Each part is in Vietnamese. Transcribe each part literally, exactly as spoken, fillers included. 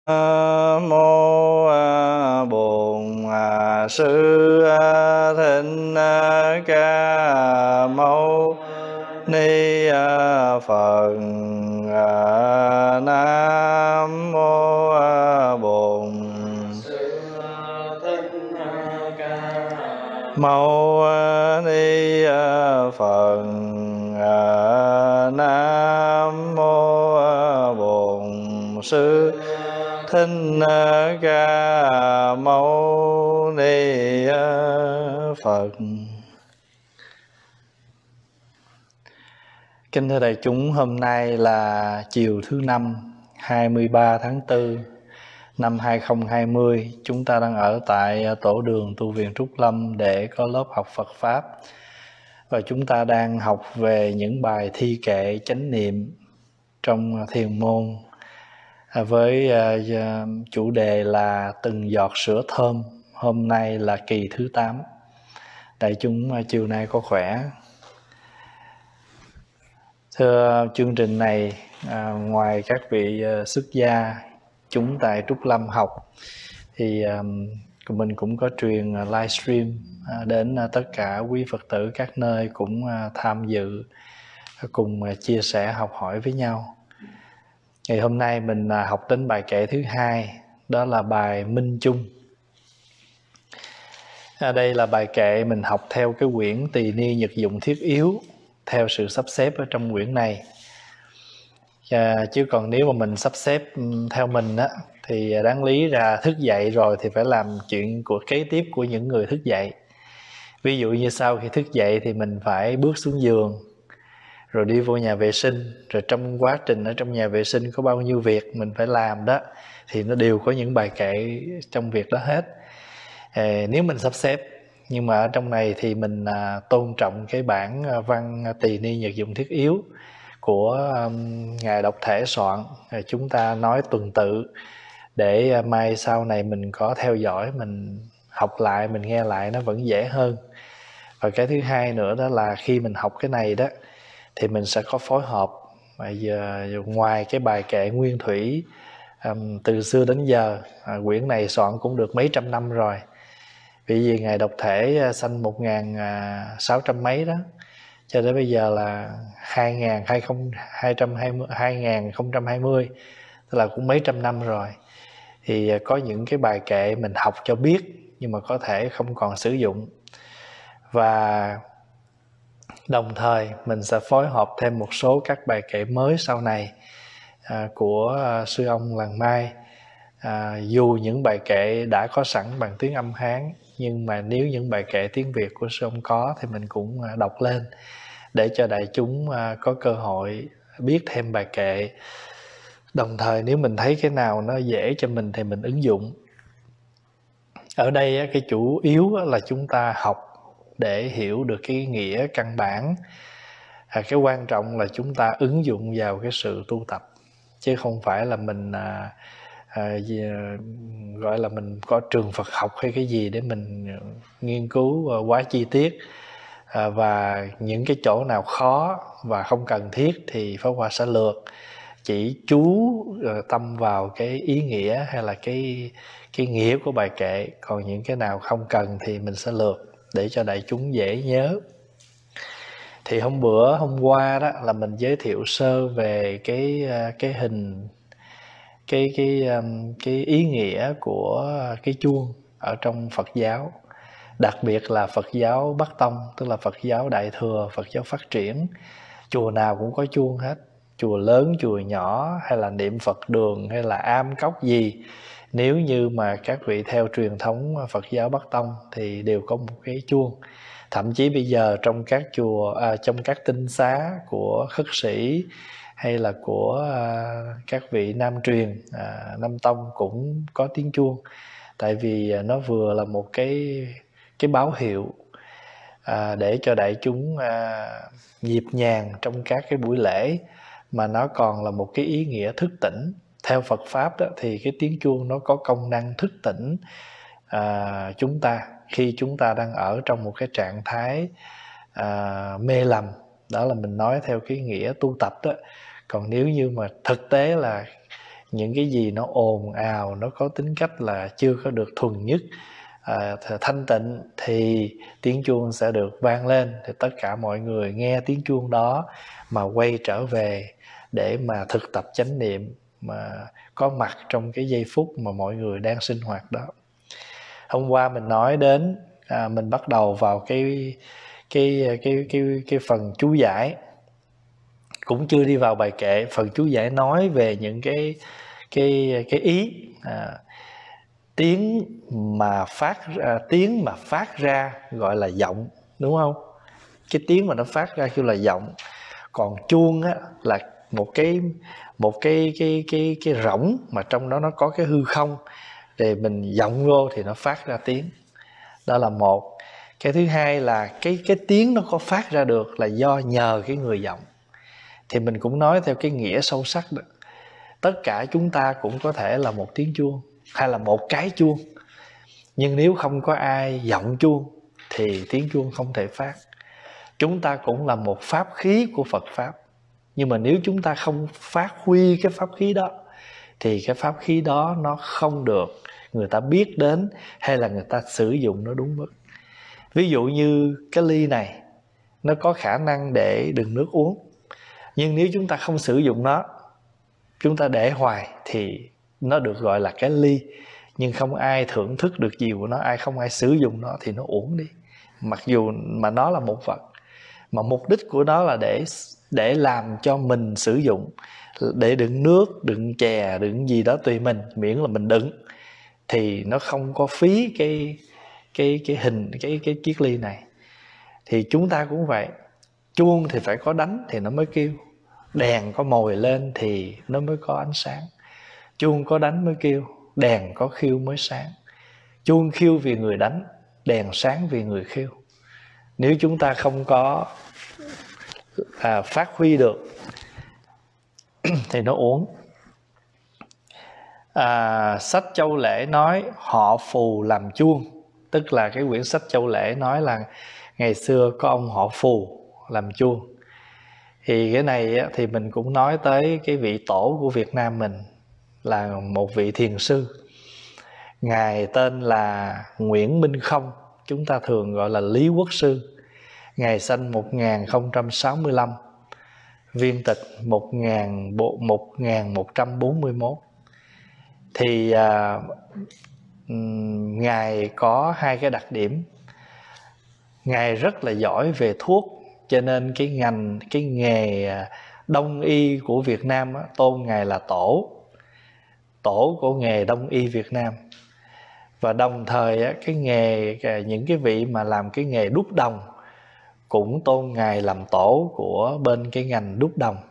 Mô Bổn Sư Thích Ca Mâu Ni Phật. Nam mô Bổn Sư Thích Ca Mâu Ni Phật. Nam mô Bổn Sư Thích Ca Mâu Ni Phật. Kính thưa đại chúng, hôm nay là chiều thứ năm, hai mươi ba tháng tư năm hai không hai không. Chúng ta đang ở tại tổ đường tu viện Trúc Lâm để có lớp học Phật Pháp. Và chúng ta đang học về những bài thi kệ chánh niệm trong thiền môn, với chủ đề là từng giọt sữa thơm. Hôm nay là kỳ thứ tám. Đại chúng chiều nay có khỏe? Thưa, chương trình này à, ngoài các vị uh, xuất gia chúng tại Trúc Lâm học thì um, mình cũng có truyền uh, livestream uh, đến uh, tất cả quý Phật tử các nơi cũng uh, tham dự uh, cùng uh, chia sẻ học hỏi với nhau. Ngày hôm nay mình uh, học đến bài kệ thứ hai, đó là bài Minh Chung. À, đây là bài kệ mình học theo cái quyển Tỳ Ni Nhật Dụng Thiết Yếu, theo sự sắp xếp ở trong quyển này. À, chứ còn nếu mà mình sắp xếp theo mình á, thì đáng lý ra thức dậy rồi thì phải làm chuyện của kế tiếp của những người thức dậy. Ví dụ như sau khi thức dậy thì mình phải bước xuống giường, rồi đi vô nhà vệ sinh, rồi trong quá trình ở trong nhà vệ sinh có bao nhiêu việc mình phải làm đó, thì nó đều có những bài kệ trong việc đó hết. À, nếu mình sắp xếp, nhưng mà ở trong này thì mình à, tôn trọng cái bản văn Tỳ Ni Nhật Dụng Thiết Yếu của um, Ngài Độc Thể soạn. À, chúng ta nói tuần tự để à, mai sau này mình có theo dõi, mình học lại, mình nghe lại nó vẫn dễ hơn. Và cái thứ hai nữa đó là khi mình học cái này đó thì mình sẽ có phối hợp. Bây giờ ngoài cái bài kệ nguyên thủy um, từ xưa đến giờ, à, quyển này soạn cũng được mấy trăm năm rồi. Vì vì Ngài Độc Thể sanh một nghìn sáu trăm mấy đó, cho đến bây giờ là hai nghìn không trăm hai mươi, tức là cũng mấy trăm năm rồi. Thì có những cái bài kệ mình học cho biết, nhưng mà có thể không còn sử dụng. Và đồng thời mình sẽ phối hợp thêm một số các bài kệ mới sau này à, của à, sư ông Làng Mai. À, dù những bài kệ đã có sẵn bằng tiếng âm Hán, nhưng mà nếu những bài kệ tiếng Việt của sư ông có thì mình cũng đọc lên để cho đại chúng có cơ hội biết thêm bài kệ. Đồng thời nếu mình thấy cái nào nó dễ cho mình thì mình ứng dụng. Ở đây cái chủ yếu là chúng ta học để hiểu được cái nghĩa căn bản. À, cái quan trọng là chúng ta ứng dụng vào cái sự tu tập, chứ không phải là mình à, à, gọi là mình có trường Phật học hay cái gì để mình nghiên cứu quá chi tiết. À, và những cái chỗ nào khó và không cần thiết thì Pháp Hòa sẽ lược, chỉ chú uh, tâm vào cái ý nghĩa hay là cái cái nghĩa của bài kệ. Còn những cái nào không cần thì mình sẽ lược để cho đại chúng dễ nhớ. Thì hôm bữa hôm qua đó là mình giới thiệu sơ về cái uh, cái hình cái cái um, cái ý nghĩa của cái chuông ở trong Phật giáo. Đặc biệt là Phật giáo Bắc Tông, tức là Phật giáo Đại Thừa, Phật giáo phát triển. Chùa nào cũng có chuông hết, chùa lớn, chùa nhỏ, hay là niệm Phật đường, hay là am cốc gì. Nếu như mà các vị theo truyền thống Phật giáo Bắc Tông thì đều có một cái chuông. Thậm chí bây giờ trong các chùa, à, trong các tinh xá của khất sĩ hay là của à, các vị Nam truyền, à, Nam Tông cũng có tiếng chuông. Tại vì nó vừa là một cái cái báo hiệu à, để cho đại chúng à, nhịp nhàng trong các cái buổi lễ, mà nó còn là một cái ý nghĩa thức tỉnh. Theo Phật Pháp đó, thì cái tiếng chuông nó có công năng thức tỉnh à, chúng ta khi chúng ta đang ở trong một cái trạng thái à, mê lầm. Đó là mình nói theo cái nghĩa tu tập đó. Còn nếu như mà thực tế là những cái gì nó ồn ào, nó có tính cách là chưa có được thuần nhất, à, thanh tịnh, thì tiếng chuông sẽ được vang lên, thì tất cả mọi người nghe tiếng chuông đó mà quay trở về để mà thực tập chánh niệm, mà có mặt trong cái giây phút mà mọi người đang sinh hoạt đó. Hôm qua mình nói đến, à, mình bắt đầu vào cái cái cái cái cái phần chú giải, cũng chưa đi vào bài kệ. Phần chú giải nói về những cái cái cái ý, à, tiếng mà phát à, tiếng mà phát ra gọi là giọng, đúng không? Cái tiếng mà nó phát ra kêu là giọng. Còn chuông á là một cái một cái cái cái cái rỗng mà trong đó nó có cái hư không, thì mình giọng vô thì nó phát ra tiếng. Đó là một. Cái thứ hai là cái cái tiếng nó có phát ra được là do nhờ cái người giọng. Thì mình cũng nói theo cái nghĩa sâu sắc đó, tất cả chúng ta cũng có thể là một tiếng chuông hay là một cái chuông, nhưng nếu không có ai giọng chuông thì tiếng chuông không thể phát. Chúng ta cũng là một pháp khí của Phật Pháp, nhưng mà nếu chúng ta không phát huy cái pháp khí đó thì cái pháp khí đó nó không được người ta biết đến, hay là người ta sử dụng nó đúng mức. Ví dụ như cái ly này nó có khả năng để đựng nước uống, nhưng nếu chúng ta không sử dụng nó, chúng ta để hoài thì nó được gọi là cái ly, nhưng không ai thưởng thức được gì của nó, ai không ai sử dụng nó thì nó uổng đi. Mặc dù mà nó là một vật, mà mục đích của nó là để để làm cho mình sử dụng, để đựng nước, đựng chè, đựng gì đó tùy mình, miễn là mình đựng, thì nó không có phí cái cái cái hình cái cái chiếc ly này. Thì chúng ta cũng vậy, chuông thì phải có đánh thì nó mới kêu, đèn có mồi lên thì nó mới có ánh sáng. Chuông có đánh mới kêu, đèn có khiêu mới sáng. Chuông khiêu vì người đánh, đèn sáng vì người khiêu. Nếu chúng ta không có à, phát huy được thì nó uổng. À, sách Châu Lễ nói họ Phù làm chuông, tức là cái quyển sách Châu Lễ nói là ngày xưa có ông họ Phù làm chuông. Thì cái này thì mình cũng nói tới cái vị tổ của Việt Nam mình, là một vị thiền sư. Ngài tên là Nguyễn Minh Không, chúng ta thường gọi là Lý Quốc Sư. Ngài sanh một nghìn không trăm sáu mươi lăm, viên tịch một nghìn một trăm bốn mươi mốt. Thì à, Ngài có hai cái đặc điểm. Ngài rất là giỏi về thuốc, cho nên cái ngành, cái nghề đông y của Việt Nam á, tôn Ngài là tổ, tổ của nghề đông y Việt Nam. Và đồng thời á, cái nghề, những cái vị mà làm cái nghề đúc đồng cũng tôn Ngài làm tổ của bên cái ngành đúc đồng.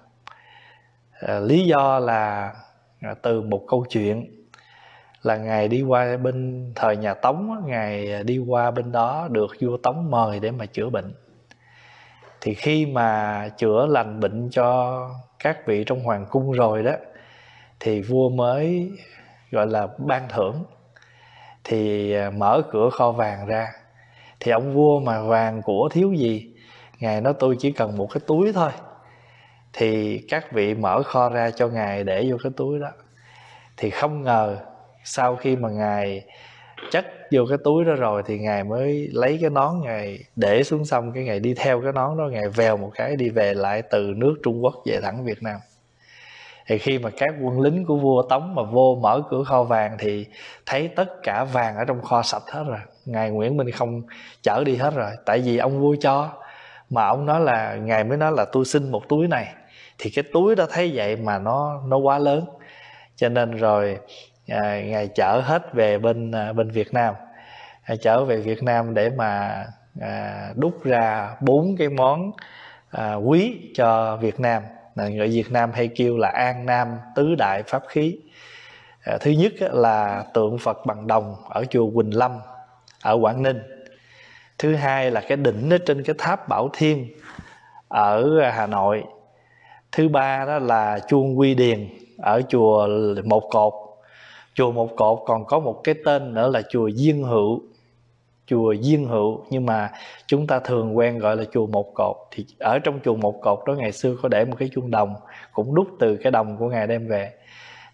À, lý do là từ một câu chuyện là Ngài đi qua bên thời nhà Tống, Ngài đi qua bên đó được vua Tống mời để mà chữa bệnh. Thì khi mà chữa lành bệnh cho các vị trong hoàng cung rồi đó, thì vua mới gọi là ban thưởng. Thì mở cửa kho vàng ra, thì ông vua mà vàng của thiếu gì, Ngài nói tôi chỉ cần một cái túi thôi. Thì các vị mở kho ra cho Ngài để vô cái túi đó. Thì không ngờ sau khi mà Ngài chất vô cái túi đó rồi, thì Ngài mới lấy cái nón Ngài để xuống, xong cái Ngài đi theo cái nón đó, Ngài vèo một cái đi về lại từ nước Trung Quốc về thẳng Việt Nam. Thì khi mà các quân lính của vua Tống mà vô mở cửa kho vàng thì thấy tất cả vàng ở trong kho sạch hết rồi. Ngài Nguyễn Minh Không chở đi hết rồi, tại vì ông vua cho. Mà ông nói là, Ngài mới nói là tôi xin một túi này. Thì cái túi đó thấy vậy mà nó nó quá lớn, cho nên rồi à, Ngài chở hết về bên à, bên Việt Nam, à, chở về Việt Nam để mà à, đúc ra bốn cái món à, quý cho Việt Nam. Người Việt Nam hay kêu là An Nam tứ đại pháp khí. à, Thứ nhất là tượng Phật bằng đồng ở chùa Quỳnh Lâm ở Quảng Ninh. Thứ hai là cái đỉnh ở trên cái tháp Bảo Thiên ở Hà Nội. Thứ ba đó là chuông Quy Điền ở chùa Một Cột. Chùa Một Cột còn có một cái tên nữa là chùa Diên Hữu, chùa Diên Hữu, nhưng mà chúng ta thường quen gọi là chùa Một Cột. Thì ở trong chùa Một Cột đó ngày xưa có để một cái chuông đồng, cũng đúc từ cái đồng của Ngài đem về.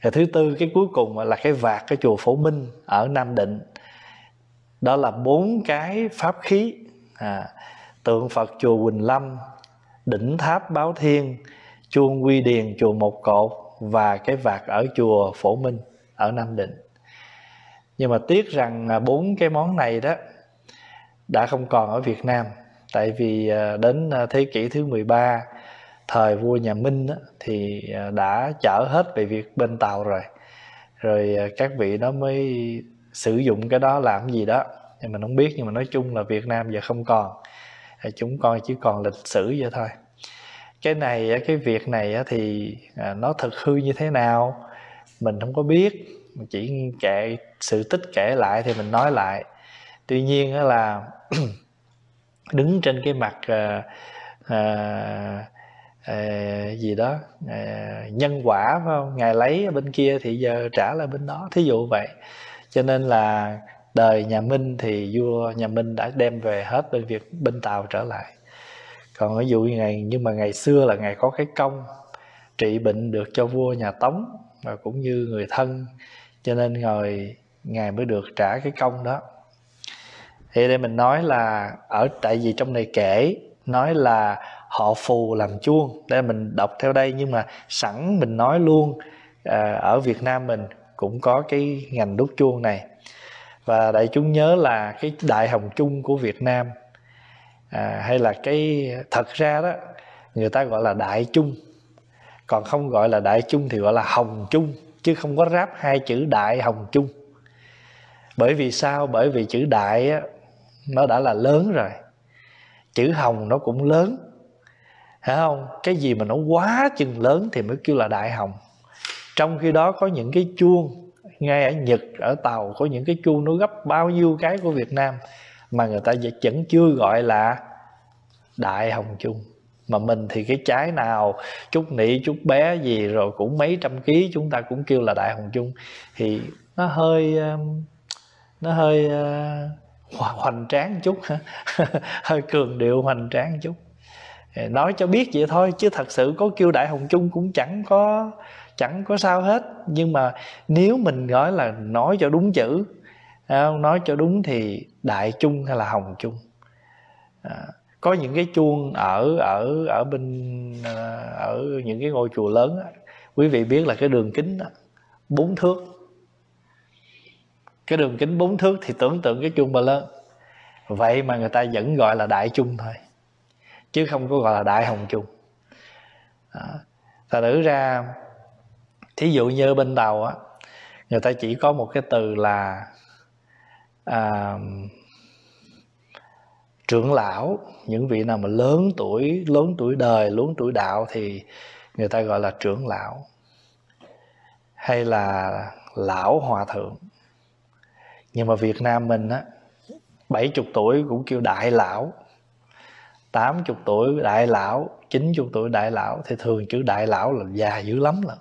Rồi thứ tư, cái cuối cùng là cái vạc cái chùa Phổ Minh ở Nam Định. Đó là bốn cái pháp khí, à, tượng Phật chùa Quỳnh Lâm, đỉnh tháp Báo Thiên, chuông Quy Điền chùa Một Cột và cái vạc ở chùa Phổ Minh ở Nam Định. Nhưng mà tiếc rằng bốn cái món này đó đã không còn ở Việt Nam. Tại vì đến thế kỷ thứ mười ba, thời vua nhà Minh đó, thì đã chở hết về việc bên Tàu rồi. Rồi các vị đó mới sử dụng cái đó làm gì đó thì mình không biết. Nhưng mà nói chung là Việt Nam giờ không còn, chúng con chỉ còn lịch sử vậy thôi. Cái này, cái việc này thì nó thực hư như thế nào mình không có biết, chỉ kể sự tích kể lại thì mình nói lại. Tuy nhiên là đứng trên cái mặt à, à, à, gì đó à, nhân quả, phải không? Ngài lấy ở bên kia thì giờ trả lại bên đó, thí dụ vậy. Cho nên là đời nhà Minh thì vua nhà Minh đã đem về hết bên Việt bên Tàu trở lại. Còn ví dụ như ngày, nhưng mà ngày xưa là ngài có cái công trị bệnh được cho vua nhà Tống và cũng như người thân, cho nên ngài ngài mới được trả cái công đó. Thì đây mình nói là ở, tại vì trong này kể nói là họ Phù làm chuông, đây mình đọc theo đây, nhưng mà sẵn mình nói luôn, à, ở Việt Nam mình cũng có cái ngành đúc chuông này. Và đại chúng nhớ là cái Đại Hồng Chung của Việt Nam, à, hay là cái thật ra đó người ta gọi là Đại Chung, còn không gọi là Đại Chung thì gọi là Hồng Chung, chứ không có ráp hai chữ Đại Hồng Chung. Bởi vì sao? Bởi vì chữ Đại á, nó đã là lớn rồi, chữ Hồng nó cũng lớn, hiểu không? Cái gì mà nó quá chừng lớn thì mới kêu là Đại Hồng. Trong khi đó có những cái chuông ngay ở Nhật, ở Tàu có những cái chuông nó gấp bao nhiêu cái của Việt Nam mà người ta vẫn chưa gọi là Đại Hồng Chung. Mà mình thì cái trái nào chút nị chút bé gì rồi cũng mấy trăm ký chúng ta cũng kêu là Đại Hồng Chung, thì nó hơi nó hơi hoành tráng chút hơi cường điệu hoành tráng chút. Nói cho biết vậy thôi, chứ thật sự có kêu Đại Hồng Chung cũng chẳng có chẳng có sao hết. Nhưng mà nếu mình nói là nói cho đúng chữ, nói cho đúng thì Đại Chung hay là Hồng Chung. À, có những cái chuông ở ở ở bên ở những cái ngôi chùa lớn đó, quý vị biết là cái đường kính đó, bốn thước. Cái đường kính bốn thước thì tưởng tượng cái chuông bao lớn. Vậy mà người ta vẫn gọi là Đại Chung thôi, chứ không có gọi là Đại Hồng Chung. Thật nữ ra, thí dụ như bên Tàu á, người ta chỉ có một cái từ là à, trưởng lão. Những vị nào mà lớn tuổi, lớn tuổi đời, lớn tuổi đạo thì người ta gọi là trưởng lão, hay là lão hòa thượng. Nhưng mà Việt Nam mình á, bảy mươi tuổi cũng kêu đại lão, tám mươi tuổi đại lão, chín mươi tuổi đại lão. Thì thường chữ đại lão là già dữ lắm lận.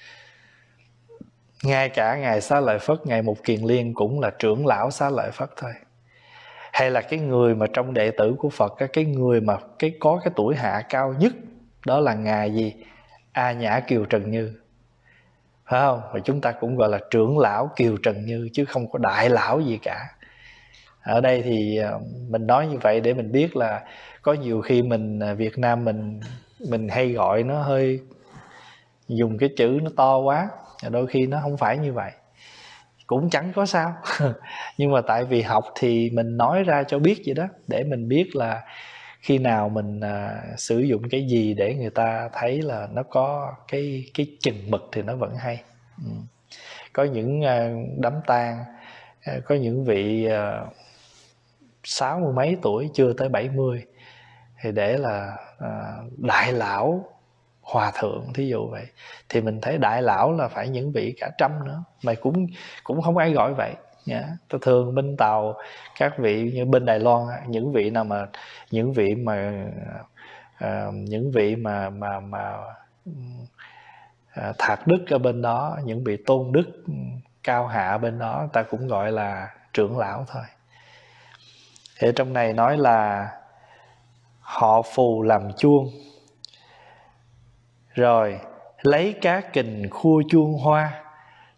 Ngay cả Ngài Xá Lợi Phất, Ngài Mục Kiền Liên cũng là trưởng lão Xá Lợi Phất thôi. Hay là cái người mà trong đệ tử của Phật, cái người mà cái có cái tuổi hạ cao nhất, đó là Ngài gì? A Nhã Kiều Trần Như, phải không? Và chúng ta cũng gọi là trưởng lão Kiều Trần Như, chứ không có đại lão gì cả. Ở đây thì mình nói như vậy để mình biết là có nhiều khi mình, Việt Nam mình mình hay gọi nó hơi, dùng cái chữ nó to quá, đôi khi nó không phải như vậy, cũng chẳng có sao. Nhưng mà tại vì học thì mình nói ra cho biết vậy đó, để mình biết là khi nào mình à, sử dụng cái gì để người ta thấy là nó có cái cái chừng mực thì nó vẫn hay. Ừ. Có những à, đám tang, à, có những vị à, sáu mươi mấy tuổi chưa tới bảy mươi thì để là à, đại lão hòa thượng, thí dụ vậy, thì mình thấy đại lão là phải những vị cả trăm nữa, mà cũng cũng không ai gọi vậy nha. Tôi thường bên Tàu, các vị như bên Đài Loan, những vị nào mà những vị mà à, những vị mà mà mà à, thạc đức ở bên đó, những vị tôn đức cao hạ bên đó, ta cũng gọi là trưởng lão thôi. Thì trong này nói là họ Phù làm chuông, rồi lấy cá kình khua chuông hoa.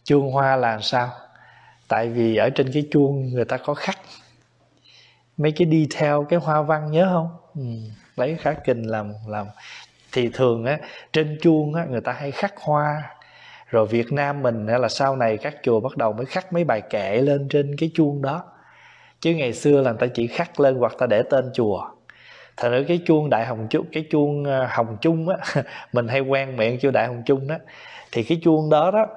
Chuông hoa là sao? Tại vì ở trên cái chuông người ta có khắc mấy cái detail, cái hoa văn, nhớ không? Ừ, lấy khắc kinh làm làm thì thường á trên chuông á người ta hay khắc hoa. Rồi Việt Nam mình là sau này các chùa bắt đầu mới khắc mấy bài kệ lên trên cái chuông đó, chứ ngày xưa là người ta chỉ khắc lên hoặc ta để tên chùa. Thật ra cái chuông Đại Hồng Chung, cái chuông Hồng Chung á mình hay quen miệng kêu Đại Hồng Chung đó, thì cái chuông đó đó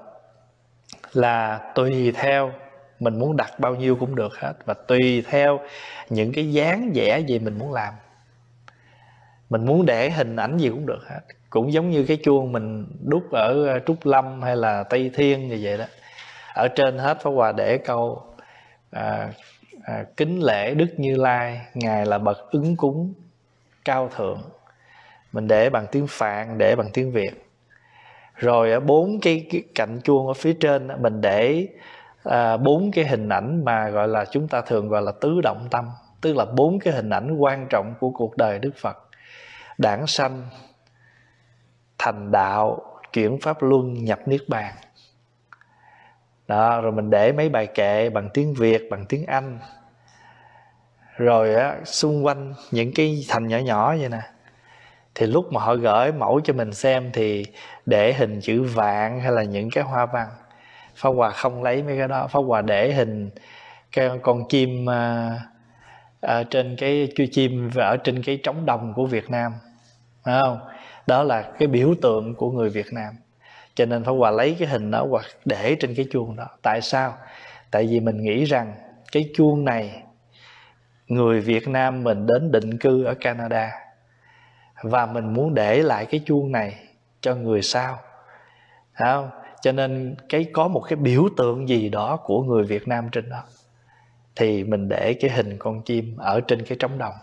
là tùy theo mình muốn đặt bao nhiêu cũng được hết, và tùy theo những cái dáng vẽ gì mình muốn làm. Mình muốn để hình ảnh gì cũng được hết. Cũng giống như cái chuông mình đúc ở Trúc Lâm hay là Tây Thiên như vậy đó. Ở trên hết Pháp Hòa để câu à, à, kính lễ Đức Như Lai, Ngài là bậc ứng cúng cao thượng. Mình để bằng tiếng Phạn, để bằng tiếng Việt. Rồi ở bốn cái, cái cạnh chuông ở phía trên mình để à, bốn cái hình ảnh mà gọi là chúng ta thường gọi là tứ động tâm, tức là bốn cái hình ảnh quan trọng của cuộc đời Đức Phật: đản sanh, thành đạo, chuyển pháp luân, nhập niết bàn. Đó, rồi mình để mấy bài kệ bằng tiếng Việt, bằng tiếng Anh. Rồi á, xung quanh những cái thành nhỏ nhỏ vậy nè, thì lúc mà họ gửi mẫu cho mình xem thì để hình chữ vạn hay là những cái hoa văn. Pháp Hòa không lấy mấy cái đó. Pháp Hòa để hình cái con chim à, à, trên cái chui chim ở trên cái trống đồng của Việt Nam, phải không? Đó là cái biểu tượng của người Việt Nam. Cho nên Pháp Hòa lấy cái hình đó hoặc để trên cái chuông đó. Tại sao? Tại vì mình nghĩ rằng cái chuông này người Việt Nam mình đến định cư ở Canada, và mình muốn để lại cái chuông này cho người sau, phải không? Cho nên cái có một cái biểu tượng gì đó của người Việt Nam trên đó, thì mình để cái hình con chim ở trên cái trống đồng.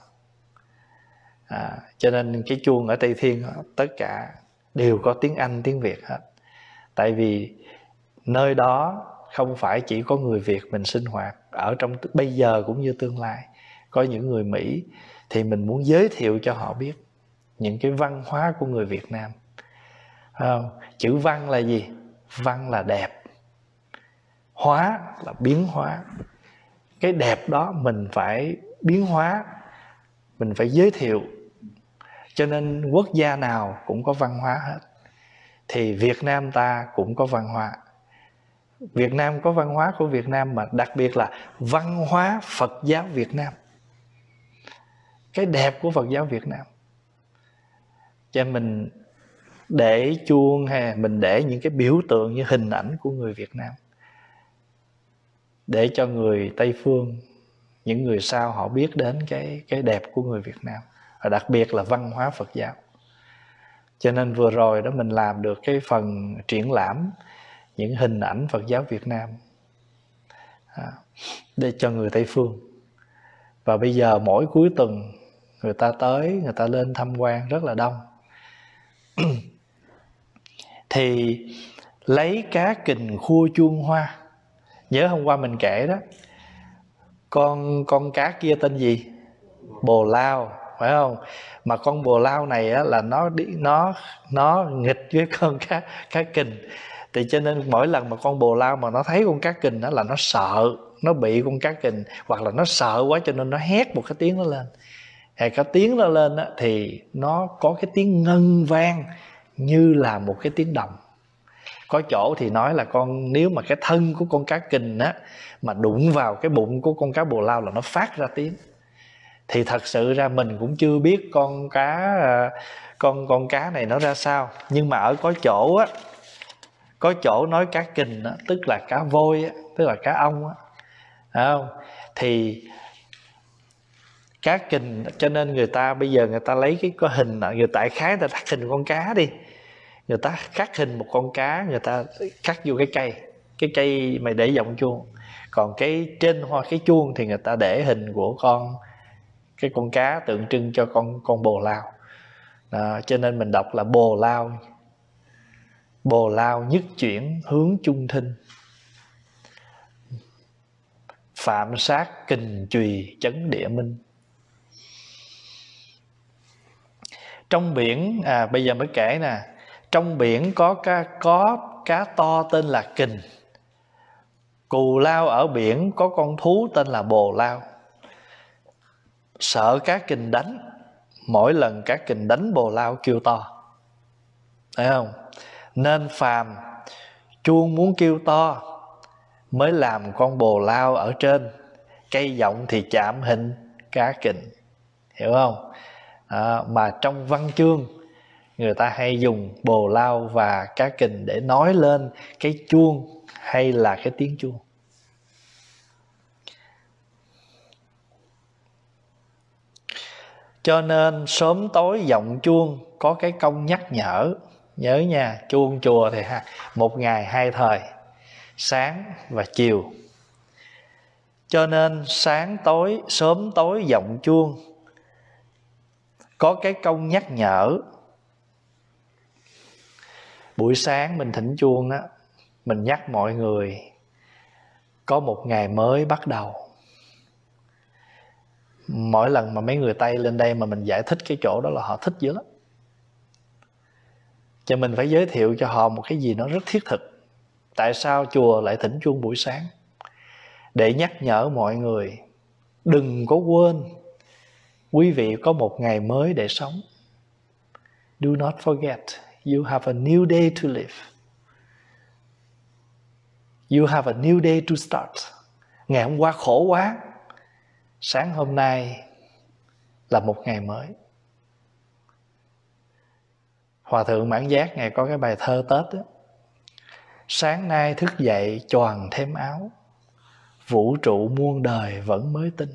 À, cho nên cái chuông ở Tây Thiên tất cả đều có tiếng Anh, tiếng Việt hết. Tại vì nơi đó không phải chỉ có người Việt mình sinh hoạt, ở trong bây giờ cũng như tương lai có những người Mỹ, thì mình muốn giới thiệu cho họ biết những cái văn hóa của người Việt Nam. À, chữ văn là gì? Văn là đẹp, hóa là biến hóa. Cái đẹp đó mình phải biến hóa, mình phải giới thiệu. Cho nên quốc gia nào cũng có văn hóa hết. Thì Việt Nam ta cũng có văn hóa. Việt Nam có văn hóa của Việt Nam, mà đặc biệt là văn hóa Phật giáo Việt Nam. Cái đẹp của Phật giáo Việt Nam. Cho mình để chuông hay mình để những cái biểu tượng như hình ảnh của người Việt Nam, để cho người Tây Phương, những người sau họ biết đến cái, cái đẹp của người Việt Nam, và đặc biệt là văn hóa Phật giáo. Cho nên vừa rồi đó mình làm được cái phần triển lãm những hình ảnh Phật giáo Việt Nam à, để cho người Tây Phương. Và bây giờ mỗi cuối tuần người ta tới, người ta lên tham quan rất là đông. Thì lấy cá kình khua chuông hoa. Nhớ hôm qua mình kể đó, Con con cá kia tên gì? Bồ Lao, phải không? Mà con bồ lao này á, là nó đi nó nó nghịch với con cá cá kình. Thì cho nên mỗi lần mà con bồ lao mà nó thấy con cá kình đó là nó sợ, nó bị con cá kình, hoặc là nó sợ quá cho nên nó hét một cái tiếng nó lên. Thì cái tiếng nó lên á, thì nó có cái tiếng ngân vang như là một cái tiếng đồng. Có chỗ thì nói là con nếu mà cái thân của con cá kình á mà đụng vào cái bụng của con cá bồ lao là nó phát ra tiếng. Thì thật sự ra mình cũng chưa biết con cá con con cá này nó ra sao, nhưng mà ở có chỗ á, có chỗ nói cá kình á, tức là cá voi á, tức là cá ong á, phải không? Thì cá kình, cho nên người ta bây giờ người ta lấy cái có hình, người tại khái người ta khắc hình con cá đi, người ta khắc hình một con cá, người ta khắc vô cái cây, cái cây mày để vọng chuông. Còn cái trên hoa cái chuông thì người ta để hình của con cái con cá tượng trưng cho con con bồ lao. Đó, cho nên mình đọc là bồ lao, bồ lao nhất chuyển hướng chung thinh, phạm sát kình chùy chấn địa minh. Trong biển à, bây giờ mới kể nè, trong biển có cá có cá to tên là kình, Cù lao ở biển có con thú tên là bồ lao, sợ cá kình đánh. Mỗi lần cá kình đánh bồ lao kêu to, thấy không? Nên phàm chuông muốn kêu to mới làm con bồ lao ở trên, cây giọng thì chạm hình cá kình, hiểu không? À, mà trong văn chương người ta hay dùng bồ lao và cá kình để nói lên cái chuông hay là cái tiếng chuông. Cho nên sớm tối giọng chuông có cái công nhắc nhở. Nhớ nha, chuông chùa thì một ngày hai thời, sáng và chiều. Cho nên sáng tối, sớm tối giọng chuông có cái công nhắc nhở. Buổi sáng mình thỉnh chuông á, mình nhắc mọi người có một ngày mới bắt đầu. Mỗi lần mà mấy người Tây lên đây mà mình giải thích cái chỗ đó là họ thích dữ lắm. Cho mình phải giới thiệu cho họ một cái gì nó rất thiết thực. Tại sao chùa lại thỉnh chuông buổi sáng? Để nhắc nhở mọi người đừng có quên quý vị có một ngày mới để sống. Do not forget, you have a new day to live. You have a new day to start. Ngày hôm qua khổ quá, sáng hôm nay là một ngày mới. Hòa thượng Mãn Giác Ngài có cái bài thơ Tết đó. Sáng nay thức dậy choàng thêm áo, vũ trụ muôn đời vẫn mới tinh.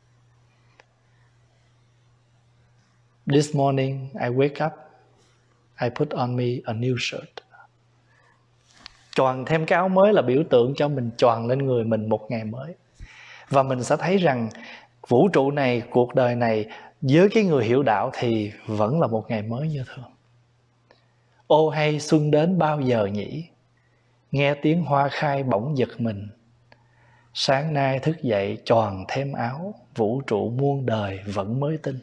This morning I wake up, I put on me a new shirt. Choàng thêm cái áo mới là biểu tượng cho mình choàng lên người mình một ngày mới. Và mình sẽ thấy rằng vũ trụ này, cuộc đời này với cái người hiểu đạo thì vẫn là một ngày mới như thường. Ô hay xuân đến bao giờ nhỉ, nghe tiếng hoa khai bỗng giật mình. Sáng nay thức dậy choàng thêm áo, vũ trụ muôn đời vẫn mới tinh.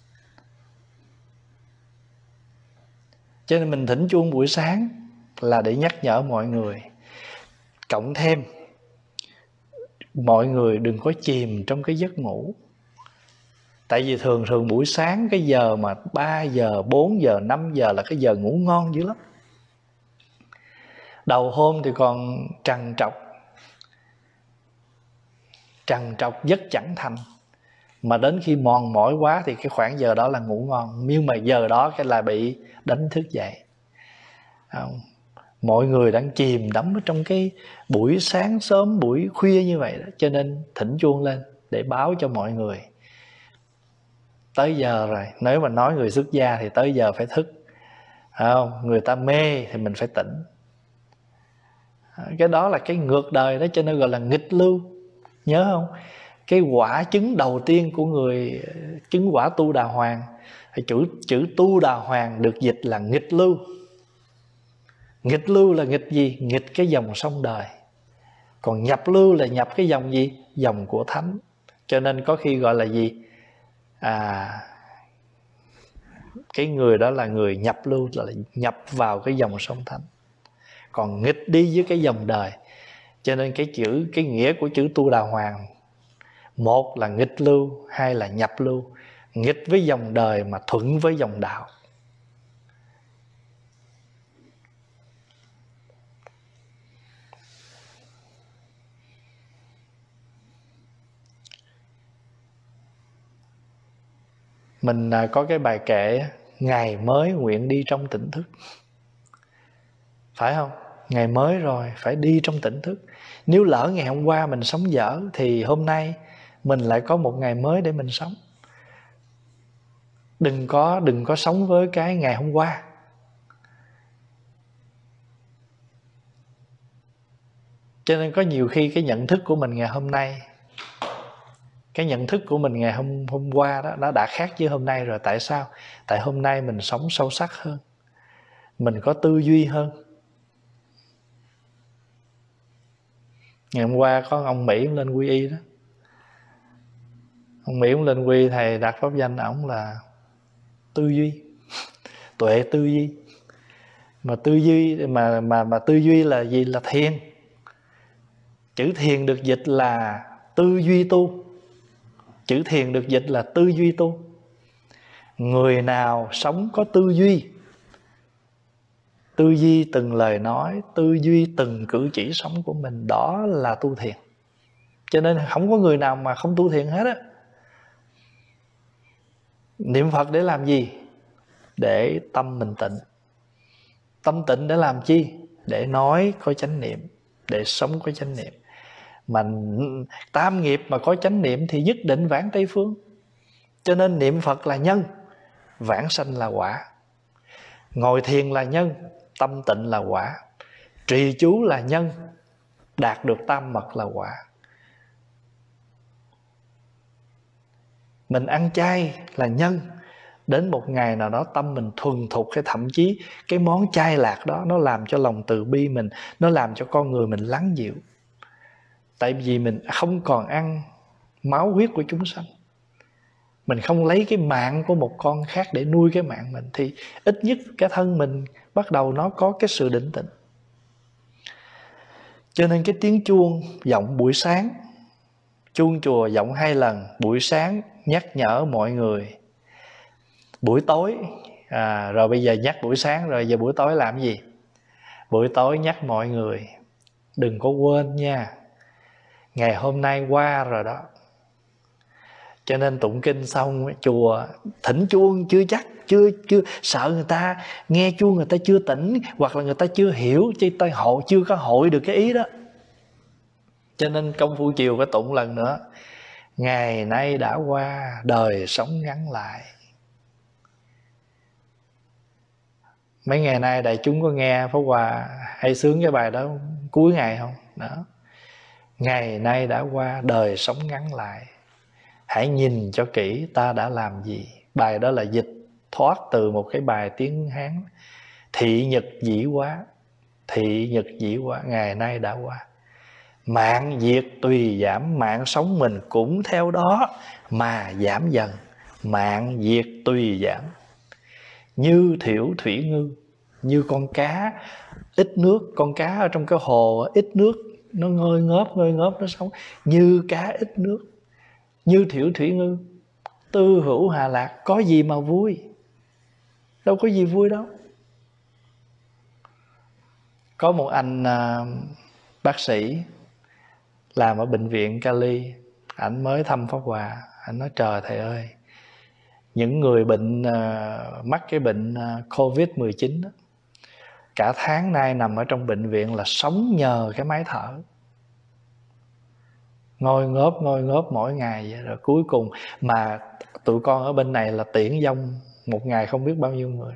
Cho nên mình thỉnh chuông buổi sáng là để nhắc nhở mọi người. Cộng thêm mọi người đừng có chìm trong cái giấc ngủ. Tại vì thường thường buổi sáng cái giờ mà ba giờ, bốn giờ, năm giờ là cái giờ ngủ ngon dữ lắm. Đầu hôm thì còn trằn trọc, trằn trọc giấc chẳng thành. Mà đến khi mòn mỏi quá thì cái khoảng giờ đó là ngủ ngon. Nhưng mà giờ đó cái là bị đánh thức dậy. Không? Mọi người đang chìm đắm ở trong cái buổi sáng sớm, buổi khuya như vậy đó. Cho nên thỉnh chuông lên để báo cho mọi người tới giờ rồi. Nếu mà nói người xuất gia thì tới giờ phải thức. Không? Người ta mê thì mình phải tỉnh. Cái đó là cái ngược đời đó, cho nên gọi là nghịch lưu. Nhớ không? Cái quả chứng đầu tiên của người chứng quả tu đà hoàng, chữ, chữ tu đà hoàng được dịch là nghịch lưu. Nghịch lưu là nghịch gì? Nghịch cái dòng sông đời. Còn nhập lưu là nhập cái dòng gì? Dòng của thánh. Cho nên có khi gọi là gì? À, cái người đó là người nhập lưu, là nhập vào cái dòng sông thánh. Còn nghịch đi với cái dòng đời. Cho nên cái chữ, cái nghĩa của chữ tu đà hoàng, một là nghịch lưu, hai là nhập lưu. Nghịch với dòng đời mà thuận với dòng đạo. Mình có cái bài kệ ngày mới nguyện đi trong tỉnh thức. Phải không? Ngày mới rồi phải đi trong tỉnh thức. Nếu lỡ ngày hôm qua mình sống dở thì hôm nay mình lại có một ngày mới để mình sống. Đừng có, đừng có sống với cái ngày hôm qua. Cho nên có nhiều khi cái nhận thức của mình ngày hôm nay, cái nhận thức của mình ngày hôm, hôm qua đó, nó đã khác với hôm nay rồi. Tại sao? Tại hôm nay mình sống sâu sắc hơn, mình có tư duy hơn. Ngày hôm qua có ông Mỹ lên quy y đó. Ông Mỹ cũng lên quy, thầy đặt pháp danh ổng là tư duy, tuệ tư duy. Mà tư duy mà mà mà tư duy là gì? Là thiền. Chữ thiền được dịch là tư duy tu. Chữ thiền được dịch là tư duy tu. Người nào sống có tư duy, tư duy từng lời nói, tư duy từng cử chỉ sống của mình, đó là tu thiền. Cho nên không có người nào mà không tu thiền hết á. Niệm Phật để làm gì? Để tâm mình tịnh. Tâm tịnh để làm chi? Để nói có chánh niệm, để sống có chánh niệm. Mà tam nghiệp mà có chánh niệm thì nhất định vãng Tây Phương. Cho nên niệm Phật là nhân, vãng sanh là quả. Ngồi thiền là nhân, tâm tịnh là quả. Trì chú là nhân, đạt được tam mật là quả. Mình ăn chay là nhân, đến một ngày nào đó tâm mình thuần thục, hay thậm chí cái món chay lạc đó nó làm cho lòng từ bi mình, nó làm cho con người mình lắng dịu. Tại vì mình không còn ăn máu huyết của chúng sanh, mình không lấy cái mạng của một con khác để nuôi cái mạng mình, thì ít nhất cái thân mình bắt đầu nó có cái sự định tĩnh. Cho nên cái tiếng chuông vọng buổi sáng, chuông chùa vọng hai lần, buổi sáng nhắc nhở mọi người, buổi tối à, rồi bây giờ nhắc buổi sáng, rồi giờ buổi tối làm gì? Buổi tối nhắc mọi người đừng có quên nha, ngày hôm nay qua rồi đó. Cho nên tụng kinh xong chùa thỉnh chuông chưa chắc, chưa chưa sợ người ta nghe chuông người ta chưa tỉnh, hoặc là người ta chưa hiểu, chứ ta hội chưa có hội được cái ý đó. Cho nên công phu chiều phải tụng lần nữa, ngày nay đã qua, đời sống ngắn lại. Mấy ngày nay đại chúng có nghe Pháp Hòa hay sướng cái bài đó cuối ngày không? Đó. Ngày nay đã qua, đời sống ngắn lại, hãy nhìn cho kỹ ta đã làm gì. Bài đó là dịch thoát từ một cái bài tiếng Hán: thị nhật dĩ quá, thị nhật dĩ quá, ngày nay đã qua. Mạng diệt tùy giảm, mạng sống mình cũng theo đó mà giảm dần. Mạng diệt tùy giảm, như thiểu thủy ngư, như con cá ít nước. Con cá ở trong cái hồ ít nước, nó ngơi ngớp ngơi ngớp nó sống. Như cá ít nước, như thiểu thủy ngư, tư hữu hà lạc. Có gì mà vui? Đâu có gì vui đâu. Có một anh à, bác sĩ làm ở bệnh viện Cali, ảnh mới thăm Pháp Hòa. Ảnh nói trời thầy ơi, những người bệnh uh, mắc cái bệnh uh, covid mười chín đó, cả tháng nay nằm ở trong bệnh viện là sống nhờ cái máy thở, ngồi ngớp ngồi ngớp mỗi ngày vậy. Rồi cuối cùng mà tụi con ở bên này là tiễn vong một ngày không biết bao nhiêu người.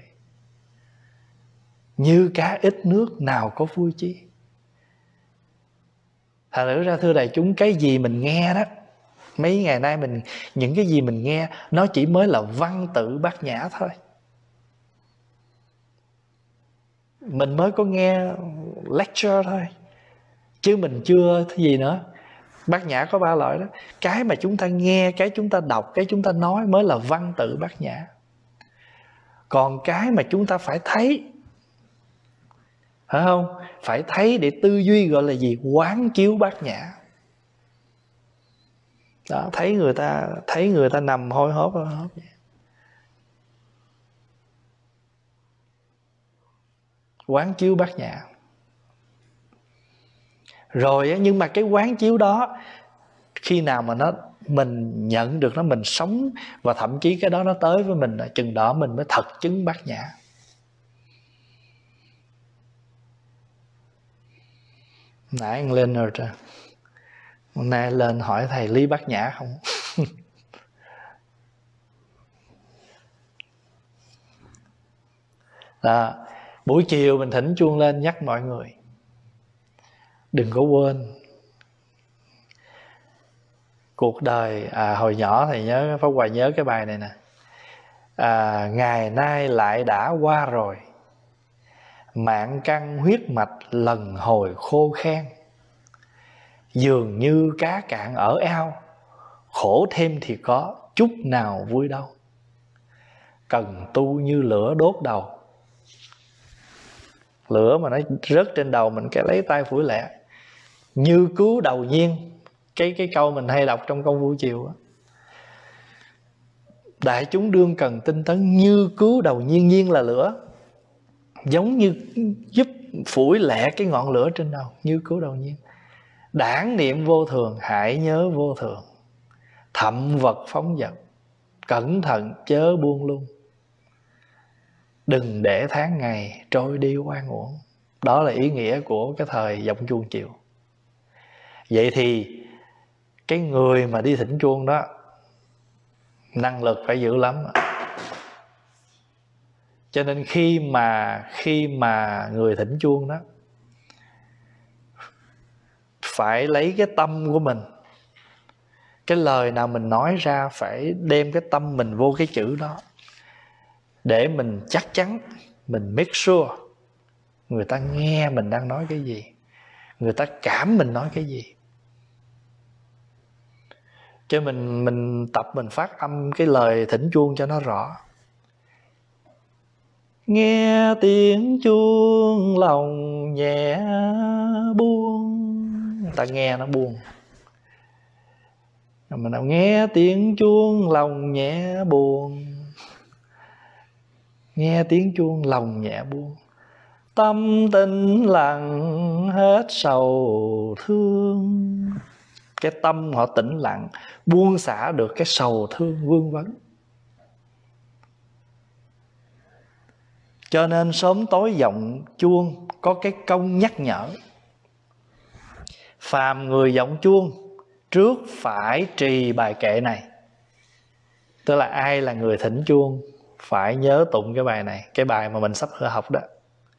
Như cá ít nước, nào có vui chi. Thật sự ra thưa đại chúng, cái gì mình nghe đó, mấy ngày nay mình, những cái gì mình nghe nó chỉ mới là văn tự bát nhã thôi. Mình mới có nghe lecture thôi, chứ mình chưa cái gì nữa. Bát nhã có ba loại đó. Cái mà chúng ta nghe, cái chúng ta đọc, cái chúng ta nói mới là văn tự bát nhã. Còn cái mà chúng ta phải thấy, phải không? Phải thấy để tư duy gọi là gì? Quán chiếu bát nhã. Đó, thấy người ta thấy người ta nằm hôi hốp hôi hốp vậy. Quán chiếu bát nhã. Rồi nhưng mà cái quán chiếu đó, khi nào mà nó mình nhận được nó, mình sống, và thậm chí cái đó nó tới với mình, chừng đó mình mới thật chứng bát nhã. Nãy anh lên rồi trời, hôm nay lên hỏi thầy lý bát nhã không? Đó, buổi chiều mình thỉnh chuông lên nhắc mọi người đừng có quên cuộc đời. À, hồi nhỏ thầy nhớ, Pháp Hòa nhớ cái bài này nè. À, ngày nay lại đã qua rồi, mạng căn huyết mạch lần hồi khô khan. Dường như cá cạn ở ao, khổ thêm thì có, chút nào vui đâu. Cần tu như lửa đốt đầu. Lửa mà nó rớt trên đầu mình, cái lấy tay phủi lẹ. như cứu đầu nhiên. Cái cái câu mình hay đọc trong Công Vụ Chiều đó. Đại chúng đương cần tinh tấn như cứu đầu nhiên. Nhiên là lửa, giống như giúp phủi lẹ cái ngọn lửa trên đầu, như cứu đầu nhiên. Đản niệm vô thường, hãy nhớ vô thường. Thậm vật phóng dật, cẩn thận chớ buông lung. Đừng để tháng ngày trôi đi oan uổng. Đó là ý nghĩa của cái thời vọng chuông chiều. Vậy thì cái người mà đi thỉnh chuông đó, năng lực phải dữ lắm. Cho nên khi mà khi mà người thỉnh chuông đó, phải lấy cái tâm của mình, cái lời nào mình nói ra phải đem cái tâm mình vô cái chữ đó, để mình chắc chắn, mình make sure người ta nghe mình đang nói cái gì, người ta cảm mình nói cái gì. Cho mình mình tập mình phát âm cái lời thỉnh chuông cho nó rõ. Nghe tiếng chuông lòng nhẹ buông. Người ta nghe nó buông. Mình nào nghe tiếng chuông lòng nhẹ buông. Nghe tiếng chuông lòng nhẹ buông. Tâm tĩnh lặng hết sầu thương. Cái tâm họ tĩnh lặng, buông xả được cái sầu thương vương vấn. Cho nên sớm tối vọng chuông có cái công nhắc nhở. Phàm người vọng chuông, trước phải trì bài kệ này. Tức là ai là người thỉnh chuông phải nhớ tụng cái bài này, cái bài mà mình sắp học đó.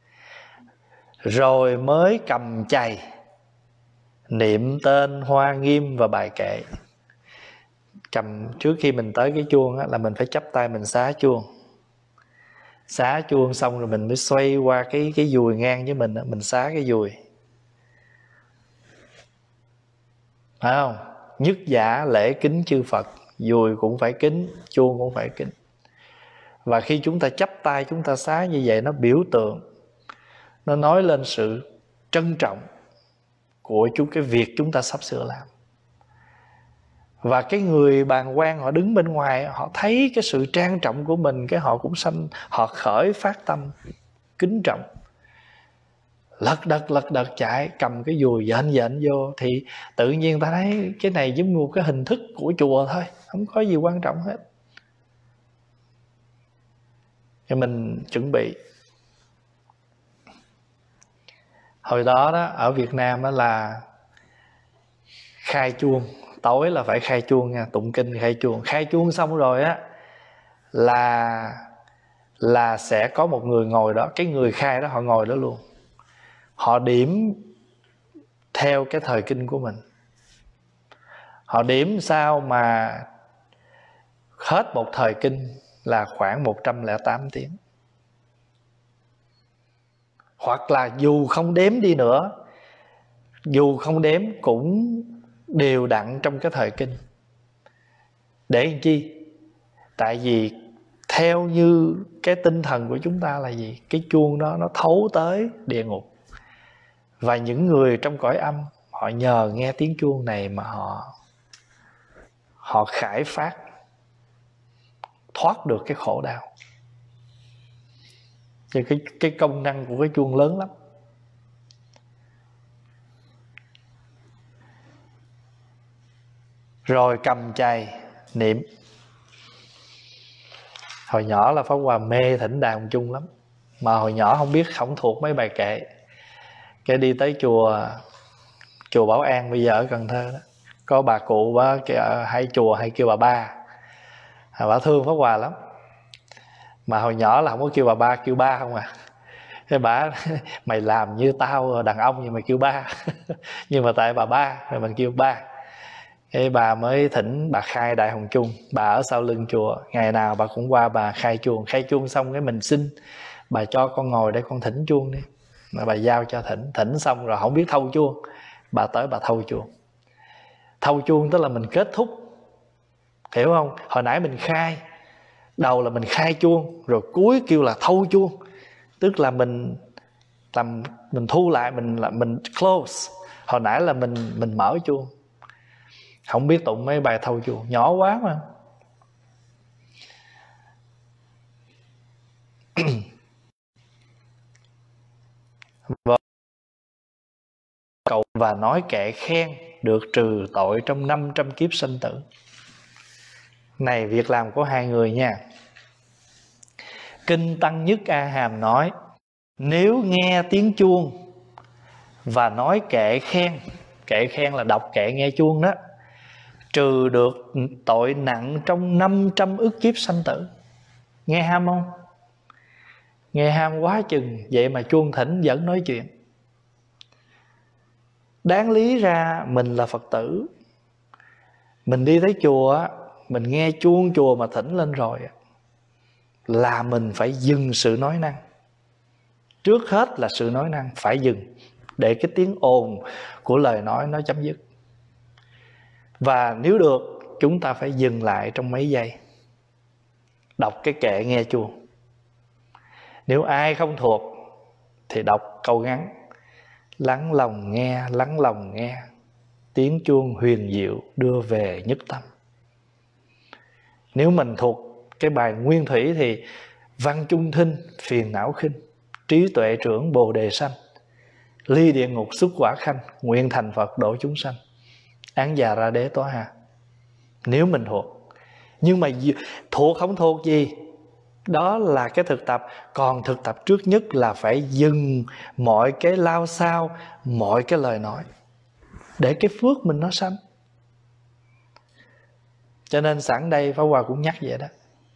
Rồi mới cầm chày niệm tên Hoa Nghiêm và bài kệ. Cầm trước khi mình tới cái chuông á, là mình phải chắp tay mình xá chuông. Xá chuông xong rồi mình mới xoay qua cái cái dùi ngang với mình, mình xá cái dùi. Phải không? Nhất giả lễ kính chư Phật, dùi cũng phải kính, chuông cũng phải kính. Và khi chúng ta chắp tay chúng ta xá như vậy, nó biểu tượng, nó nói lên sự trân trọng của chúng, cái việc chúng ta sắp sửa làm. Và cái người bàng quan họ đứng bên ngoài, họ thấy cái sự trang trọng của mình, cái họ cũng sanh, họ khởi phát tâm kính trọng. Lật đật lật đật chạy, cầm cái dùi dện dện vô, thì tự nhiên ta thấy cái này giống như một cái hình thức của chùa thôi, không có gì quan trọng hết. Thì mình chuẩn bị. Hồi đó đó ở Việt Nam đó là khai chuông, tối là phải khai chuông nha, tụng kinh khai chuông. Khai chuông xong rồi á là là sẽ có một người ngồi đó, cái người khai đó họ ngồi đó luôn. Họ điểm theo cái thời kinh của mình. Họ điểm sao mà hết một thời kinh là khoảng một trăm lẻ tám tiếng. Hoặc là dù không đếm đi nữa, dù không đếm cũng đều đặn trong cái thời kinh. Để làm chi? Tại vì theo như cái tinh thần của chúng ta là gì? Cái chuông đó nó thấu tới địa ngục. Và những người trong cõi âm, họ nhờ nghe tiếng chuông này mà họ Họ khải phát, thoát được cái khổ đau. Thì cái, cái công năng của cái chuông lớn lắm. Rồi cầm chày niệm. Hồi nhỏ là Pháp Hòa mê thỉnh đàn chung lắm. Mà hồi nhỏ không biết, không thuộc mấy bài kệ. Cái đi tới chùa Chùa Bảo An bây giờ ở Cần Thơ đó, có bà cụ bà, hay chùa hay kêu bà ba. Bà thương Pháp Hòa lắm. Mà hồi nhỏ là không có kêu bà ba, kêu ba không à. Cái bà mày làm như tao đàn ông nhưng mày kêu ba. Nhưng mà tại bà ba rồi mình kêu ba. Cái bà mới thỉnh bà khai đại hồng chung. Bà ở sau lưng chùa, ngày nào bà cũng qua bà khai chuông. Khai chuông xong cái mình xin bà cho con ngồi để con thỉnh chuông đi. Mà bà giao cho thỉnh. Thỉnh xong rồi không biết thâu chuông, bà tới bà thâu chuông. Thâu chuông tức là mình kết thúc, hiểu không? Hồi nãy mình khai, đầu là mình khai chuông, rồi cuối kêu là thâu chuông. Tức là mình làm, mình thu lại, mình là mình close. Hồi nãy là mình mình mở chuông, không biết tụng mấy bài thâu chuông nhỏ quá mà. Và cầu và nói kệ khen được trừ tội trong năm trăm kiếp sanh tử. Này việc làm của hai người nha. Kinh Tăng Nhất A Hàm nói, nếu nghe tiếng chuông và nói kệ khen, kệ khen là đọc kệ nghe chuông đó, trừ được tội nặng trong năm trăm ức kiếp sanh tử. Nghe ham không? Nghe ham quá chừng. Vậy mà chuông thỉnh vẫn nói chuyện. Đáng lý ra mình là Phật tử, mình đi tới chùa, mình nghe chuông chùa mà thỉnh lên rồi, là mình phải dừng sự nói năng. Trước hết là sự nói năng phải dừng, để cái tiếng ồn của lời nói nó chấm dứt. Và nếu được, chúng ta phải dừng lại trong mấy giây, đọc cái kệ nghe chuông. Nếu ai không thuộc thì đọc câu ngắn: lắng lòng nghe, lắng lòng nghe, tiếng chuông huyền diệu đưa về nhất tâm. Nếu mình thuộc cái bài nguyên thủy thì văn chung thinh, phiền não khinh, trí tuệ trưởng bồ đề sanh, ly địa ngục xuất quả khanh, nguyện thành Phật độ chúng sanh, án già ra đế tòa hà. Nếu mình thuộc. Nhưng mà thuộc không thuộc gì, đó là cái thực tập. Còn thực tập trước nhất là phải dừng mọi cái lao xao, mọi cái lời nói, để cái phước mình nó sanh. Cho nên sẵn đây Pháp Hòa cũng nhắc vậy đó.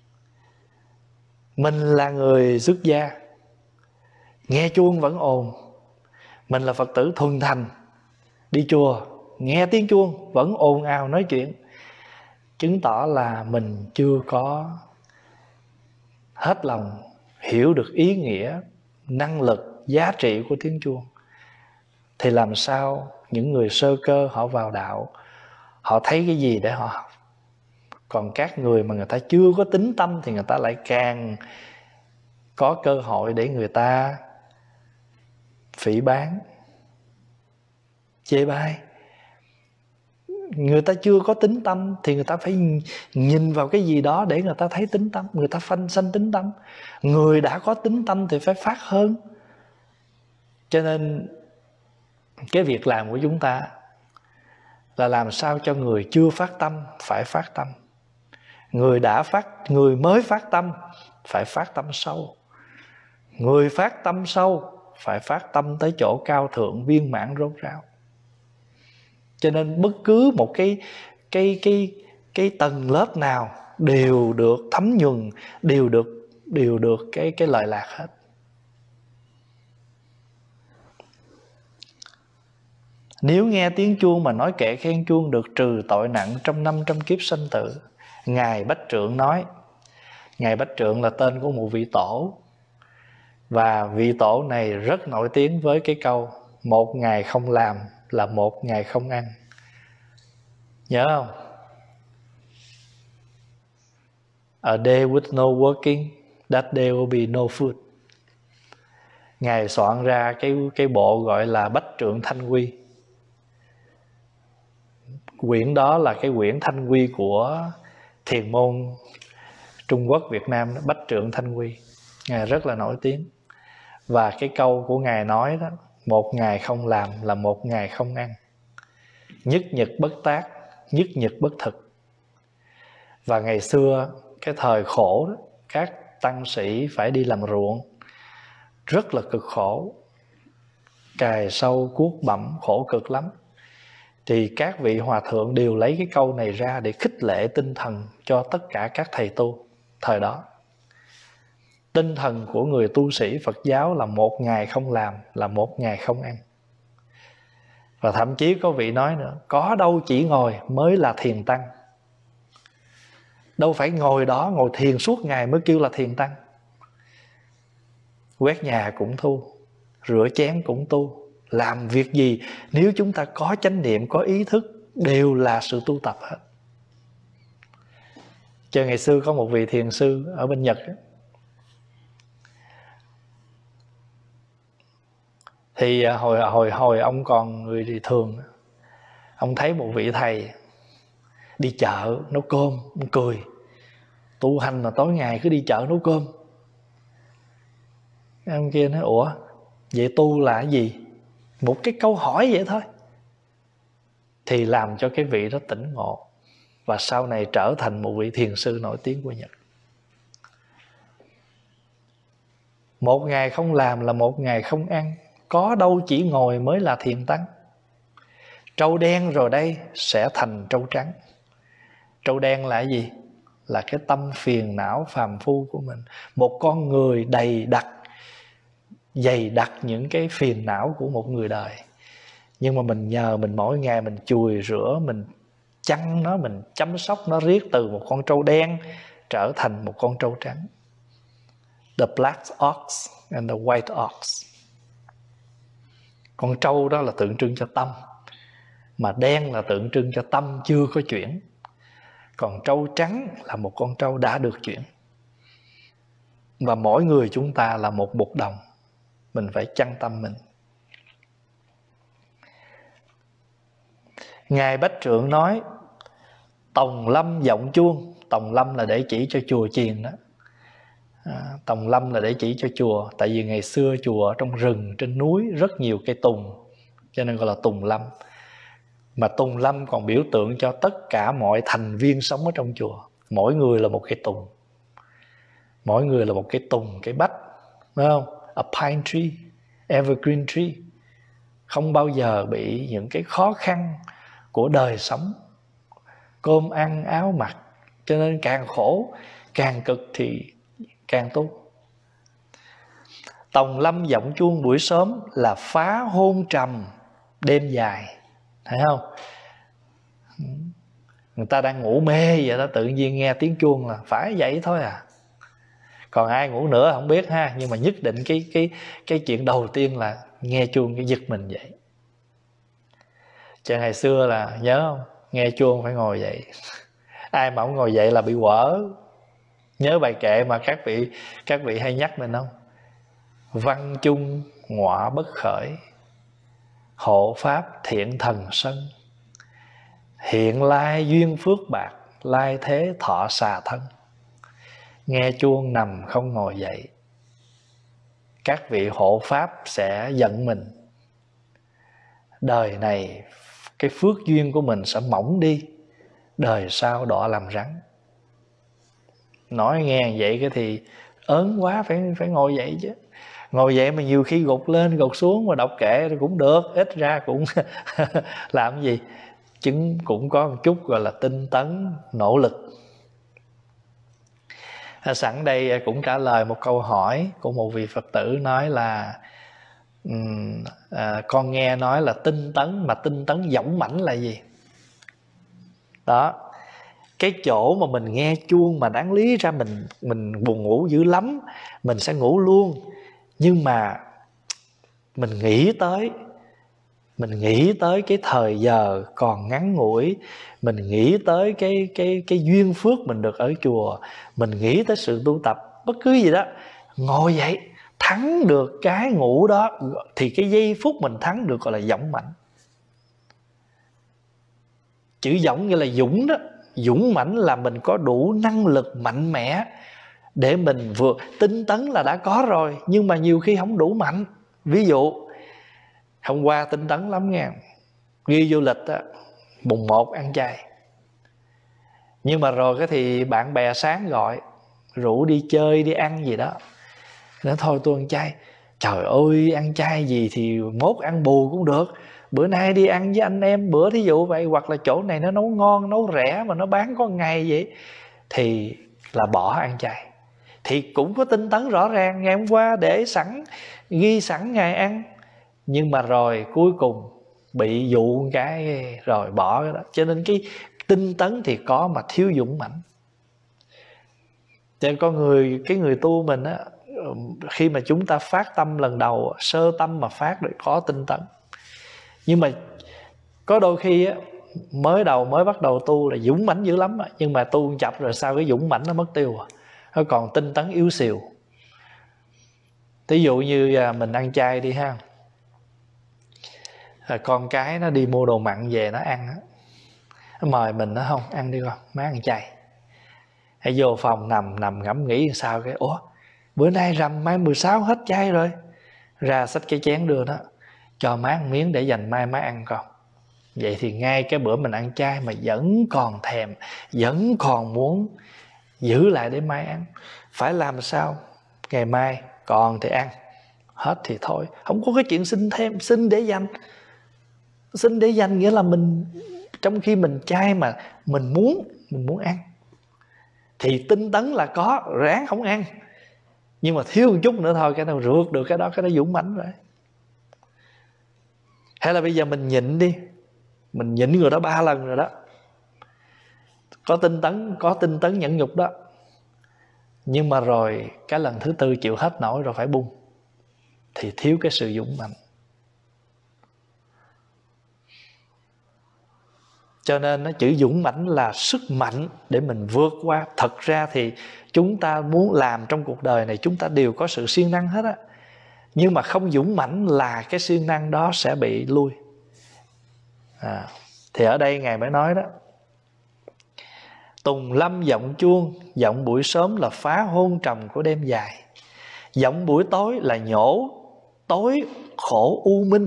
Mình là người xuất gia, nghe chuông vẫn ồn. Mình là Phật tử thuần thành, đi chùa nghe tiếng chuông vẫn ồn ào nói chuyện, chứng tỏ là mình chưa có hết lòng hiểu được ý nghĩa, năng lực, giá trị của tiếng chuông. Thì làm sao những người sơ cơ họ vào đạo, họ thấy cái gì để họ học. Còn các người mà người ta chưa có tín tâm thì người ta lại càng có cơ hội để người ta phỉ báng, chê bai. Người ta chưa có tín tâm thì người ta phải nhìn vào cái gì đó để người ta thấy tín tâm, người ta phanh sanh tín tâm. Người đã có tín tâm thì phải phát hơn. Cho nên cái việc làm của chúng ta là làm sao cho người chưa phát tâm phải phát tâm, người đã phát, người mới phát tâm phải phát tâm sâu, người phát tâm sâu phải phát tâm tới chỗ cao thượng viên mãn rốt ráo. Cho nên bất cứ một cái cái cái cái tầng lớp nào đều được thấm nhuần, đều được đều được cái cái lợi lạc hết. Nếu nghe tiếng chuông mà nói kệ khen chuông được trừ tội nặng trong năm trăm kiếp sanh tử. Ngài Bách Trượng nói, Ngài Bách Trượng là tên của một vị tổ, và vị tổ này rất nổi tiếng với cái câu một ngày không làm là một ngày không ăn. Nhớ không? A day with no working, that day will be no food. Ngài soạn ra cái, cái bộ gọi là Bách Trượng Thanh Quy. Quyển đó là cái quyển Thanh Quy của thiền môn Trung Quốc Việt Nam đó, Bách Trượng Thanh Quy. Ngài rất là nổi tiếng. Và cái câu của Ngài nói đó, một ngày không làm là một ngày không ăn. Nhất nhật bất tác, nhất nhật bất thực. Và ngày xưa cái thời khổ đó, các tăng sĩ phải đi làm ruộng, rất là cực khổ, cày sâu cuốc bặm, khổ cực lắm. Thì các vị hòa thượng đều lấy cái câu này ra để khích lệ tinh thần cho tất cả các thầy tu thời đó. Tinh thần của người tu sĩ Phật giáo là một ngày không làm là một ngày không ăn. Và thậm chí có vị nói nữa, có đâu chỉ ngồi mới là thiền tăng. Đâu phải ngồi đó, ngồi thiền suốt ngày mới kêu là thiền tăng. Quét nhà cũng tu, rửa chén cũng tu, làm việc gì nếu chúng ta có chánh niệm, có ý thức đều là sự tu tập hết. Chứ ngày xưa có một vị thiền sư ở bên Nhật ấy, Thì hồi hồi hồi ông còn người thì thường, ông thấy một vị thầy đi chợ nấu cơm, ông cười. Tu hành mà tối ngày cứ đi chợ nấu cơm. Ông kia nói ủa vậy tu là cái gì? Một cái câu hỏi vậy thôi thì làm cho cái vị đó tỉnh ngộ, và sau này trở thành một vị thiền sư nổi tiếng của Nhật. Một ngày không làm là một ngày không ăn, có đâu chỉ ngồi mới là thiền tăng. Trâu đen rồi đây sẽ thành trâu trắng. Trâu đen là cái gì? Là cái tâm phiền não phàm phu của mình. Một con người đầy đặc, dày đặc những cái phiền não của một người đời. Nhưng mà mình nhờ mình mỗi ngày mình chùi rửa, mình chăm nó, mình chăm sóc nó riết, từ một con trâu đen trở thành một con trâu trắng. The black ox and the white ox. Con trâu đó là tượng trưng cho tâm, mà đen là tượng trưng cho tâm chưa có chuyển. Còn trâu trắng là một con trâu đã được chuyển. Và mỗi người chúng ta là một bột đồng, mình phải chăn tâm mình. Ngài Bách Trượng nói Tòng lâm vọng chuông. Tòng lâm là để chỉ cho chùa chiền đó. à, Tòng lâm là để chỉ cho chùa. Tại vì ngày xưa chùa ở trong rừng, trên núi rất nhiều cây tùng, cho nên gọi là tùng lâm. Mà tùng lâm còn biểu tượng cho tất cả mọi thành viên sống ở trong chùa. Mỗi người là một cây tùng. Mỗi người là một cây tùng, cây bách, phải không? A pine tree, evergreen tree. Không bao giờ bị những cái khó khăn của đời sống, cơm ăn áo mặc, cho nên càng khổ, càng cực thì càng tốt. Tòng lâm vọng chuông buổi sớm là phá hôn trầm đêm dài. Thấy không? Người ta đang ngủ mê vậy đó, tự nhiên nghe tiếng chuông là phải vậy thôi à. Còn ai ngủ nữa không biết ha, nhưng mà nhất định cái cái cái chuyện đầu tiên là nghe chuông cái giật mình vậy. Cho ngày xưa là nhớ không, nghe chuông phải ngồi dậy. Ai mà không ngồi dậy là bị quở. Nhớ bài kệ mà các vị các vị hay nhắc mình không? Văn chung ngọa bất khởi, hộ pháp thiện thần sân, hiện lai duyên phước bạc, lai thế thọ xà thân. Nghe chuông nằm không ngồi dậy, các vị hộ pháp sẽ giận mình. Đời này cái phước duyên của mình sẽ mỏng đi, đời sau đọa làm rắn. Nói nghe vậy cái thì ớn quá, phải phải ngồi dậy chứ. Ngồi dậy mà nhiều khi gục lên gục xuống mà đọc kệ cũng được, ít ra cũng làm gì, chứng cũng có một chút gọi là tinh tấn, nỗ lực. À, sẵn đây cũng trả lời một câu hỏi của một vị Phật tử nói là um, à, con nghe nói là tinh tấn, mà tinh tấn dõng mãnh là gì? Đó, cái chỗ mà mình nghe chuông mà đáng lý ra mình mình buồn ngủ dữ lắm, mình sẽ ngủ luôn. Nhưng mà mình nghĩ tới Mình nghĩ tới cái thời giờ còn ngắn ngủi, mình nghĩ tới cái, cái, cái duyên phước mình được ở chùa, mình nghĩ tới sự tu tập, bất cứ gì đó, ngồi dậy thắng được cái ngủ đó, thì cái giây phút mình thắng được gọi là dũng mãnh. Chữ dũng nghĩa là dũng đó. Dũng mãnh là mình có đủ năng lực mạnh mẽ để mình vượt. Tinh tấn là đã có rồi, nhưng mà nhiều khi không đủ mạnh. Ví dụ hôm qua tinh tấn lắm nghe, ghi du lịch á, mùng một ăn chay. Nhưng mà rồi cái thì bạn bè sáng gọi rủ đi chơi, đi ăn gì đó, nói thôi tôi ăn chay. Trời ơi, ăn chay gì thì mốt ăn bù cũng được, bữa nay đi ăn với anh em bữa thí dụ vậy, hoặc là chỗ này nó nấu ngon, nấu rẻ mà nó bán có ngày vậy, thì là bỏ ăn chay. Thì cũng có tinh tấn rõ ràng, ngày hôm qua để sẵn, ghi sẵn ngày ăn, nhưng mà rồi cuối cùng bị dụ cái rồi bỏ cái đó. Cho nên cái tinh tấn thì có mà thiếu dũng mãnh. Cho nên có người, cái người tu mình á, khi mà chúng ta phát tâm lần đầu, sơ tâm mà phát được có tinh tấn. Nhưng mà có đôi khi á, mới đầu mới bắt đầu tu là dũng mãnh dữ lắm á, nhưng mà tu chập rồi sau cái dũng mãnh nó mất tiêu à. Nó còn tinh tấn yếu xìu. Ví dụ như mình ăn chay đi ha, Rồi con cái nó đi mua đồ mặn về nó ăn á, nó mời mình, nó không ăn đi con, má ăn chay. Hãy vô phòng nằm nằm ngẫm nghĩ sao cái ủa bữa nay rằm mai mười sáu hết chay rồi, ra xách cái chén đưa nó, cho má ăn miếng để dành mai má ăn con. Vậy thì ngay cái bữa mình ăn chay mà vẫn còn thèm, vẫn còn muốn giữ lại để mai ăn. Phải làm sao ngày mai còn thì ăn, hết thì thôi. Không có cái chuyện xin thêm, xin để dành. Xin để dành nghĩa là mình trong khi mình chay mà mình muốn mình muốn ăn thì tinh tấn là có, ráng không ăn, nhưng mà thiếu một chút nữa thôi cái nào rượt được cái đó, cái đó dũng mãnh rồi. Hay là bây giờ mình nhịn đi, mình nhịn người đó ba lần rồi đó, có tinh tấn, có tinh tấn nhẫn nhục đó, nhưng mà rồi cái lần thứ tư chịu hết nổi rồi phải buông, thì thiếu cái sự dũng mạnh. Cho nên nó chữ dũng mãnh là sức mạnh để mình vượt qua. Thật ra thì chúng ta muốn làm trong cuộc đời này, chúng ta đều có sự siêng năng hết á, nhưng mà không dũng mãnh là cái siêng năng đó sẽ bị lui. à, Thì ở đây Ngài mới nói đó, tùng lâm giọng chuông, giọng buổi sớm là phá hôn trầm của đêm dài, giọng buổi tối là nhổ tối khổ u minh.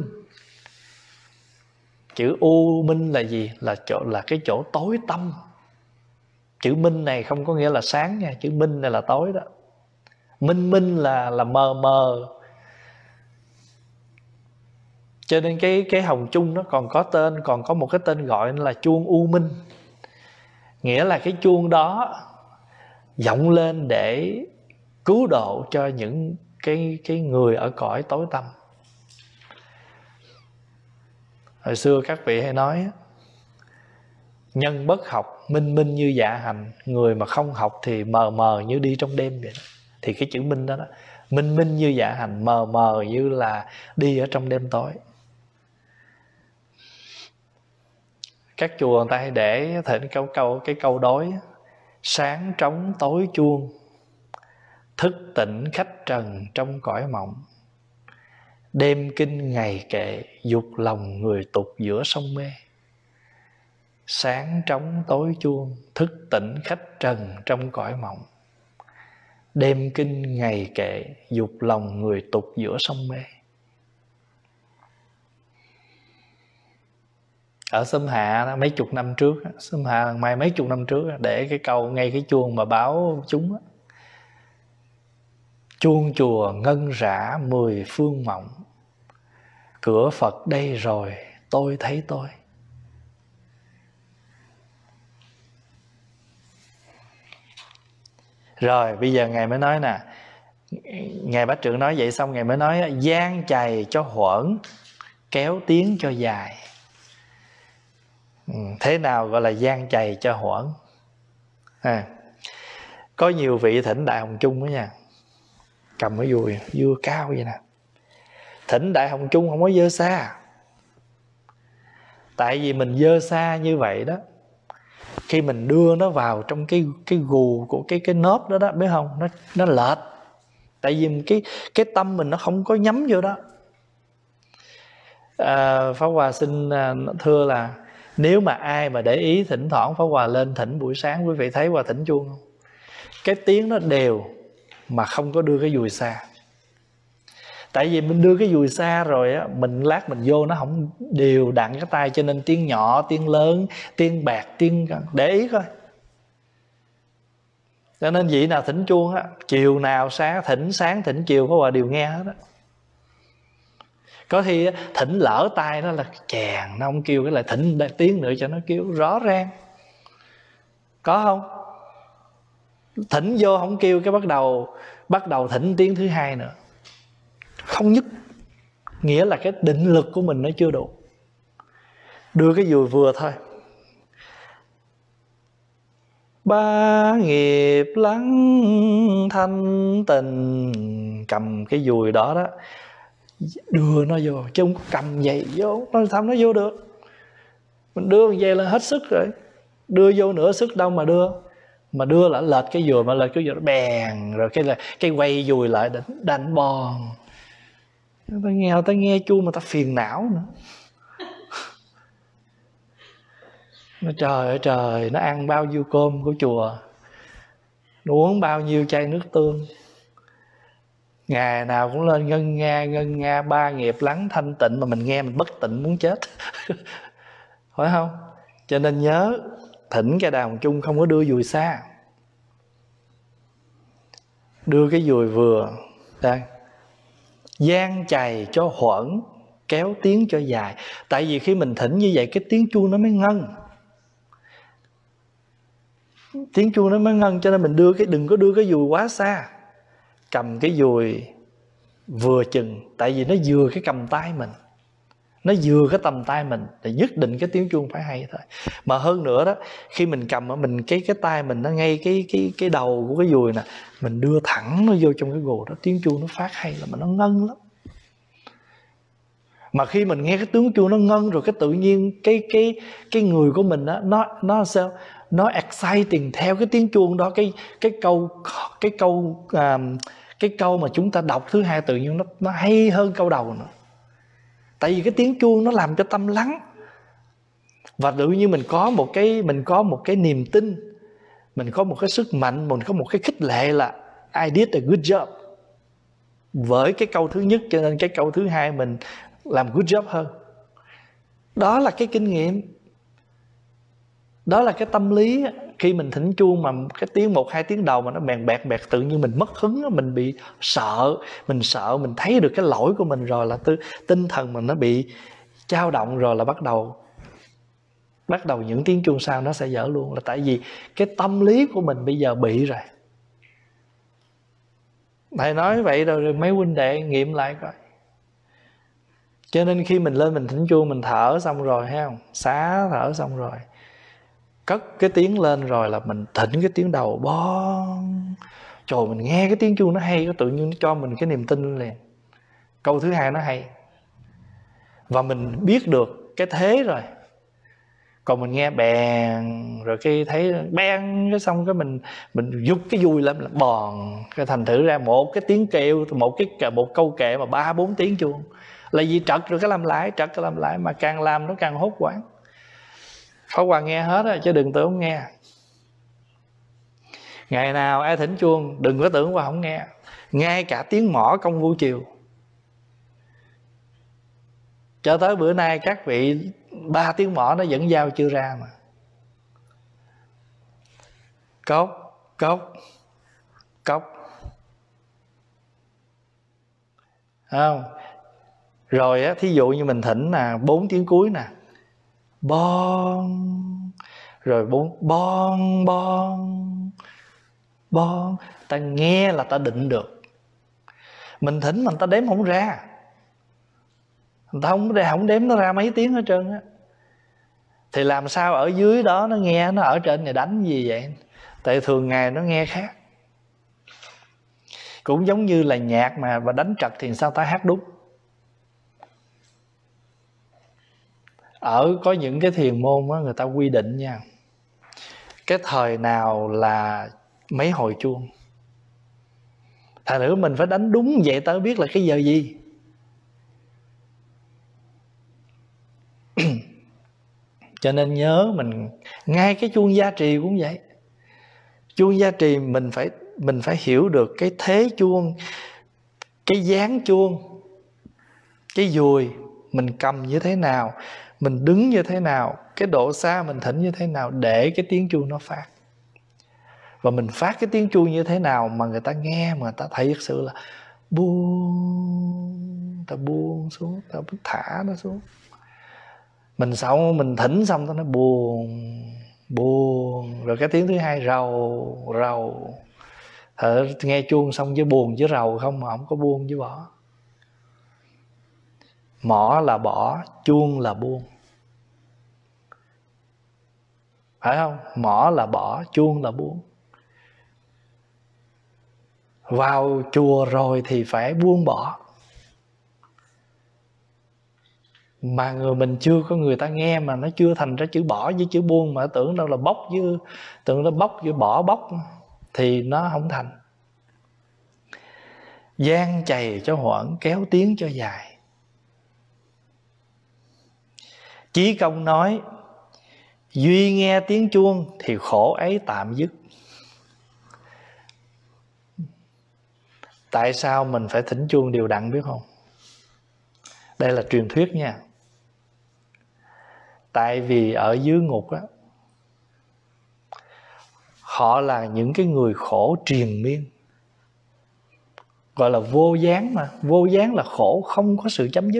Chữ u minh là gì? Là chỗ, là cái chỗ tối tăm. Chữ minh này không có nghĩa là sáng nha, chữ minh này là tối đó. Minh minh là là mờ mờ. Cho nên cái cái hồng chung nó còn có tên, còn có một cái tên gọi là chuông u minh. Nghĩa là cái chuông đó vọng lên để cứu độ cho những cái cái người ở cõi tối tăm. Hồi xưa các vị hay nói nhân bất học minh minh như dạ hành, người mà không học thì mờ mờ như đi trong đêm vậy đó. Thì cái chữ minh đó đó, minh minh như dạ hành, mờ mờ như là đi ở trong đêm tối. Các chùa người ta hay để thỉnh câu câu cái câu đối: sáng trống tối chuông, thức tỉnh khách trần trong cõi mộng, đêm kinh ngày kệ, dục lòng người tục giữa sông mê. Sáng trống tối chuông, thức tỉnh khách trần trong cõi mộng, đêm kinh ngày kệ, dục lòng người tục giữa sông mê. Ở Xóm Hạ đó, mấy chục năm trước, Xóm Hạ mai mấy chục năm trước để cái câu ngay cái chuông mà báo chúng đó. Chuông chùa ngân rã mười phương mộng, cửa Phật đây rồi tôi thấy tôi. Rồi bây giờ Ngài mới nói nè, Ngài Bát Trượng nói vậy xong Ngài mới nói gian chày cho huẩn, kéo tiếng cho dài. Thế nào gọi là gian chày cho huẩn? à, Có nhiều vị thỉnh Đại Hồng Chung đó nha, cầm cái dùi dưa cao vậy nè, thỉnh Đại Hồng Chung không có dơ xa. Tại vì mình dơ xa như vậy đó, khi mình đưa nó vào trong cái cái gù của cái cái nớp đó đó, biết không, nó nó lệch. Tại vì cái cái tâm mình nó không có nhắm vô đó. à, Pháp Hòa xin thưa là nếu mà ai mà để ý thỉnh thoảng Pháp Hòa lên thỉnh buổi sáng, quý vị thấy Hòa thỉnh chuông không? Cái tiếng nó đều mà không có đưa cái dùi xa. Tại vì mình đưa cái dùi xa rồi á, mình lát mình vô nó không đều đặn cái tay, cho nên tiếng nhỏ, tiếng lớn, tiếng bạc, tiếng... Để ý coi. Cho nên vị nào thỉnh chuông á, chiều nào sáng thỉnh, sáng thỉnh chiều Pháp Hòa đều nghe hết á. Có khi thỉnh lỡ tay nó là chèn, nó không kêu cái lại thỉnh tiếng nữa cho nó kêu rõ ràng. Có không? Thỉnh vô không kêu cái bắt đầu bắt đầu thỉnh tiếng thứ hai nữa, không nhất. Nghĩa là cái định lực của mình nó chưa đủ. Đưa cái dùi vừa thôi. Ba nghiệp lắng thanh tình, cầm cái dùi đó đó, đưa nó vô, chứ không có cầm vậy vô, nó sao nó vô được. Mình đưa vậy là hết sức rồi, đưa vô nửa sức đâu mà đưa. Mà đưa là lệch cái dùi, mà lệch cái dùi nó bèn, rồi cái là cái quay dùi lại đánh, đánh bòn. Ta nghe, ta nghe chuông mà ta phiền não nữa. Nó trời ơi trời, nó ăn bao nhiêu cơm của chùa, nó uống bao nhiêu chai nước tương, ngày nào cũng lên ngân nga ngân nga ba nghiệp lắng thanh tịnh, mà mình nghe mình bất tịnh muốn chết. Phải không? Cho nên nhớ thỉnh cái đàn chung không có đưa dùi xa, đưa cái dùi vừa đây, gian chày cho huẩn, kéo tiếng cho dài. Tại vì khi mình thỉnh như vậy cái tiếng chuông nó mới ngân, tiếng chuông nó mới ngân. Cho nên mình đưa cái, đừng có đưa cái dùi quá xa, cầm cái dùi vừa chừng. Tại vì nó vừa cái cầm tay mình, nó vừa cái tầm tay mình, thì nhất định cái tiếng chuông phải hay thôi. Mà hơn nữa đó, khi mình cầm ở mình cái cái tay mình nó ngay cái cái cái đầu của cái dùi nè, mình đưa thẳng nó vô trong cái gù đó, tiếng chuông nó phát hay là mà nó ngân lắm. Mà khi mình nghe cái tiếng chuông nó ngân rồi, cái tự nhiên cái cái cái người của mình đó, nó nó sao nó exciting theo cái tiếng chuông đó. Cái cái câu cái câu à, cái câu mà chúng ta đọc thứ hai tự nhiên nó nó hay hơn câu đầu nữa. Tại vì cái tiếng chuông nó làm cho tâm lắng, và tự nhiên mình có một cái mình có một cái niềm tin, mình có một cái sức mạnh, mình có một cái khích lệ là I did a good job với cái câu thứ nhất, cho nên cái câu thứ hai mình làm good job hơn. Đó là cái kinh nghiệm, đó là cái tâm lý. Khi mình thỉnh chuông mà cái tiếng một hai tiếng đầu mà nó bèn bẹt bẹt, tự nhiên mình mất hứng, mình bị sợ, mình sợ mình thấy được cái lỗi của mình rồi là tư, tinh thần mình nó bị dao động rồi, là bắt đầu bắt đầu những tiếng chuông sau nó sẽ dở luôn. Là tại vì cái tâm lý của mình bây giờ bị rồi. Thầy nói vậy rồi, rồi mấy huynh đệ nghiệm lại coi. Cho nên khi mình lên mình thỉnh chuông, mình thở xong rồi, thấy không, xá thở xong rồi, cất cái tiếng lên rồi là mình thỉnh cái tiếng đầu bon. Trời, mình nghe cái tiếng chuông nó hay, tự nhiên nó cho mình cái niềm tin liền. Câu thứ hai nó hay, và mình biết được cái thế rồi. Còn mình nghe bèn rồi cái thấy bèn cái xong cái mình mình giục cái dùi lên là bòn, cái thành thử ra một cái tiếng kêu, một cái một câu kệ mà ba bốn tiếng chuông. Là vì trật rồi cái làm lại, trật cái làm lại, mà càng làm nó càng hốt hoảng. Pháp Hòa nghe hết rồi chứ đừng tưởng không nghe. Ngày nào ai thỉnh chuông đừng có tưởng Hòa không nghe. Ngay cả tiếng mõ công phu chiều, cho tới bữa nay các vị ba tiếng mõ nó vẫn giao chưa ra mà. Cốc, cốc, cốc, không? Rồi á, thí dụ như mình thỉnh là bốn tiếng cuối nè, bon, rồi bốn bon bon bon, ta nghe là ta định được. Mình thỉnh mà ta đếm không ra, người ta không, không đếm nó ra mấy tiếng hết trơn á. Thì làm sao ở dưới đó nó nghe, nó ở trên này đánh gì vậy? Tại thường ngày nó nghe khác. Cũng giống như là nhạc mà và đánh trật thì sao ta hát đúng. Ở có những cái thiền môn á, người ta quy định nha, cái thời nào là mấy hồi chuông. Thành nữa mình phải đánh đúng vậy ta biết là cái giờ gì. Cho nên nhớ mình, ngay cái chuông gia trì cũng vậy. Chuông gia trì mình phải mình phải hiểu được cái thế chuông, cái dáng chuông, cái dùi mình cầm như thế nào, mình đứng như thế nào, cái độ xa mình thỉnh như thế nào để cái tiếng chuông nó phát. Và mình phát cái tiếng chuông như thế nào mà người ta nghe mà người ta thấy thật sự là buông, ta buông xuống, ta thả nó xuống. Mình sau mình thỉnh xong nó buồn buồn, rồi cái tiếng thứ hai rầu rầu. Thở, nghe chuông xong với buồn với rầu không, mà không có buông với bỏ. Mỏ là bỏ, chuông là buông, phải không? Mỏ là bỏ, chuông là buông. Vào chùa rồi thì phải buông bỏ. Mà người mình chưa có người ta nghe mà nó chưa thành ra chữ bỏ với chữ buông, mà tưởng đâu là bóc với tưởng nó bóc với bỏ bóc thì nó không thành. Gian chày cho hoãn, kéo tiếng cho dài. Chí công nói Duy nghe tiếng chuông thì khổ ấy tạm dứt. Tại sao mình phải thỉnh chuông đều đặn biết không? Đây là truyền thuyết nha. Tại vì ở dưới ngục á, họ là những cái người khổ triền miên, gọi là vô gián mà. Vô gián là khổ không có sự chấm dứt,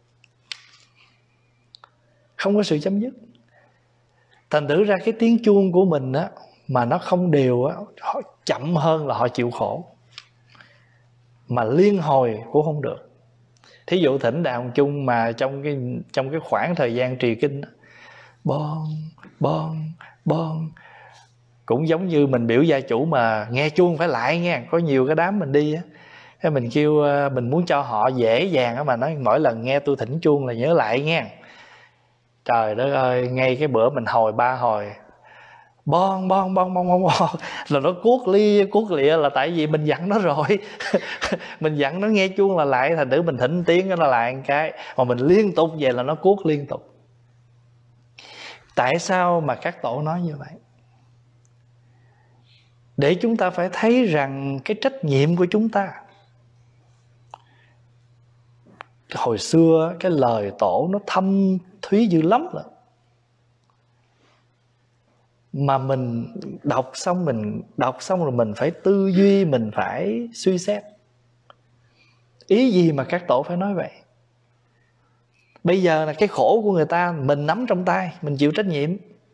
không có sự chấm dứt. Thành thử ra cái tiếng chuông của mình á, mà nó không đều á, họ chậm hơn là họ chịu khổ, mà liên hồi cũng không được. Thí dụ thỉnh Đạo Chung mà trong cái trong cái khoảng thời gian trì kinh á, bon bon bon, cũng giống như mình biểu gia chủ mà nghe chuông phải lại nghe. Có nhiều cái đám mình đi á, cái mình kêu mình muốn cho họ dễ dàng á, mà nói mỗi lần nghe tôi thỉnh chuông là nhớ lại nghe. Trời đất ơi, ngay cái bữa mình hồi ba hồi bon bon bon bon bon bon là nó cuốc lia cuốc lịa, là tại vì mình dặn nó rồi. Mình dặn nó nghe chuông là lại, thành thử mình thỉnh tiếng nó lại một cái, mà mình liên tục về là nó cuốc liên tục. Tại sao mà các tổ nói như vậy? Để chúng ta phải thấy rằng cái trách nhiệm của chúng ta. Hồi xưa cái lời tổ nó thâm thúy dữ lắm rồi, mà mình đọc xong mình đọc xong rồi mình phải tư duy, mình phải suy xét. Ý gì mà các tổ phải nói vậy? Bây giờ là cái khổ của người ta mình nắm trong tay, mình chịu trách nhiệm,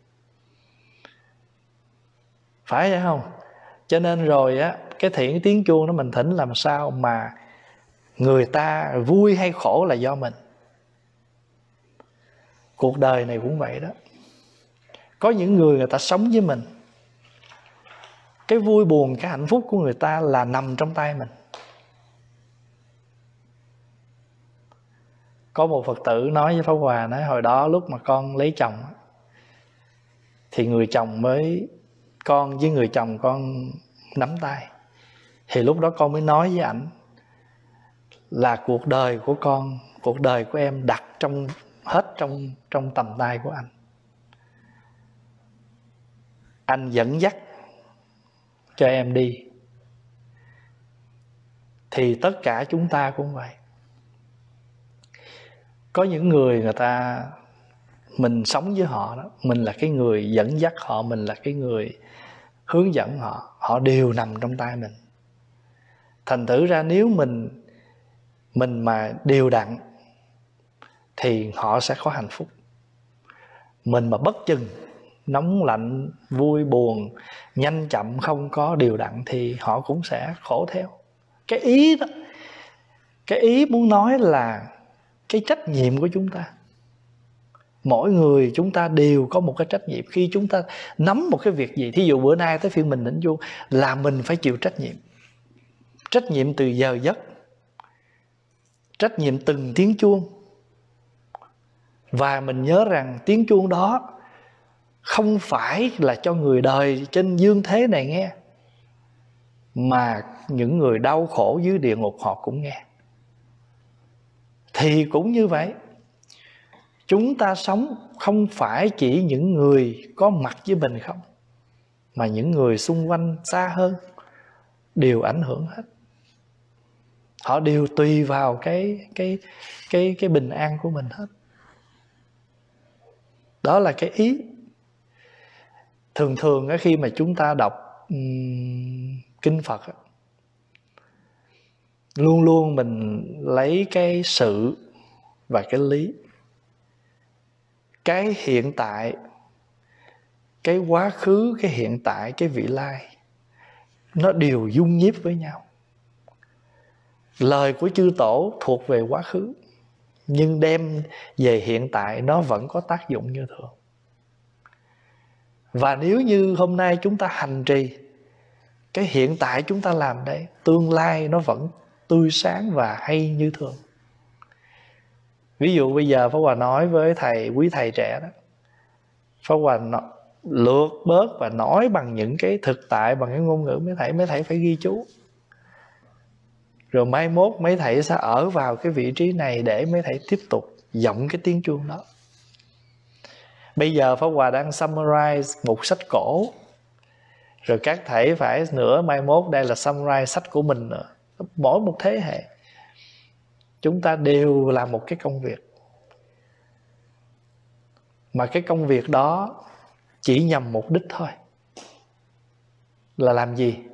phải vậy không? Cho nên rồi á, cái thiện tiếng chuông đó mình thỉnh làm sao mà người ta vui hay khổ là do mình. Cuộc đời này cũng vậy đó. Có những người người ta sống với mình, cái vui buồn, cái hạnh phúc của người ta là nằm trong tay mình. Có một Phật tử nói với Pháp Hòa, nói hồi đó lúc mà con lấy chồng thì người chồng mới, con với người chồng con nắm tay, thì lúc đó con mới nói với ảnh là cuộc đời của con, cuộc đời của em đặt trong hết trong trong tầm tay của anh. Anh dẫn dắt cho em đi. Thì tất cả chúng ta cũng vậy. Có những người người ta, mình sống với họ đó, mình là cái người dẫn dắt họ, mình là cái người hướng dẫn họ, họ đều nằm trong tay mình. Thành thử ra nếu mình mình mà đều đặn thì họ sẽ có hạnh phúc. Mình mà bất chừng, nóng lạnh, vui buồn, nhanh chậm, không có đều đặn thì họ cũng sẽ khổ theo. Cái ý đó, cái ý muốn nói là cái trách nhiệm của chúng ta. Mỗi người chúng ta đều có một cái trách nhiệm. Khi chúng ta nắm một cái việc gì, thí dụ bữa nay tới phiên mình thỉnh chuông, là mình phải chịu trách nhiệm. Trách nhiệm từ giờ giấc, trách nhiệm từng tiếng chuông. Và mình nhớ rằng tiếng chuông đó không phải là cho người đời trên dương thế này nghe, mà những người đau khổ dưới địa ngục họ cũng nghe. Thì cũng như vậy, chúng ta sống không phải chỉ những người có mặt với mình không, mà những người xung quanh xa hơn đều ảnh hưởng hết. Họ đều tùy vào cái cái cái cái bình an của mình hết. Đó là cái ý. Thường thường khi mà chúng ta đọc um, kinh Phật, luôn luôn mình lấy cái sự và cái lý, cái hiện tại, cái quá khứ, cái hiện tại, cái vị lai, nó đều dung nhiếp với nhau. Lời của chư tổ thuộc về quá khứ, nhưng đem về hiện tại nó vẫn có tác dụng như thường. Và nếu như hôm nay chúng ta hành trì, cái hiện tại chúng ta làm đây, tương lai nó vẫn tươi sáng và hay như thường. Ví dụ bây giờ Pháp Hòa nói với thầy, quý thầy trẻ đó, Pháp Hòa lược bớt và nói bằng những cái thực tại, bằng cái ngôn ngữ mấy thầy, mấy thầy phải ghi chú. Rồi mai mốt mấy thầy sẽ ở vào cái vị trí này để mấy thầy tiếp tục giọng cái tiếng chuông đó. Bây giờ Pháp Hòa đang summarize một sách cổ, rồi các thầy phải nữa mai mốt đây là summarize sách của mình nữa. Mỗi một thế hệ chúng ta đều làm một cái công việc, mà cái công việc đó chỉ nhằm mục đích thôi, là làm gì?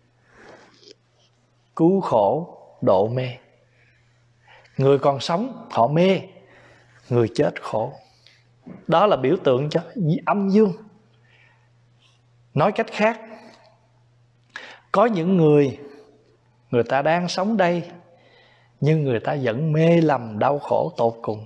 Cứu khổ độ mê. Người còn sống họ mê, người chết khổ. Đó là biểu tượng cho âm dương. Nói cách khác, có những người, người ta đang sống đây, nhưng người ta vẫn mê lầm đau khổ tột cùng.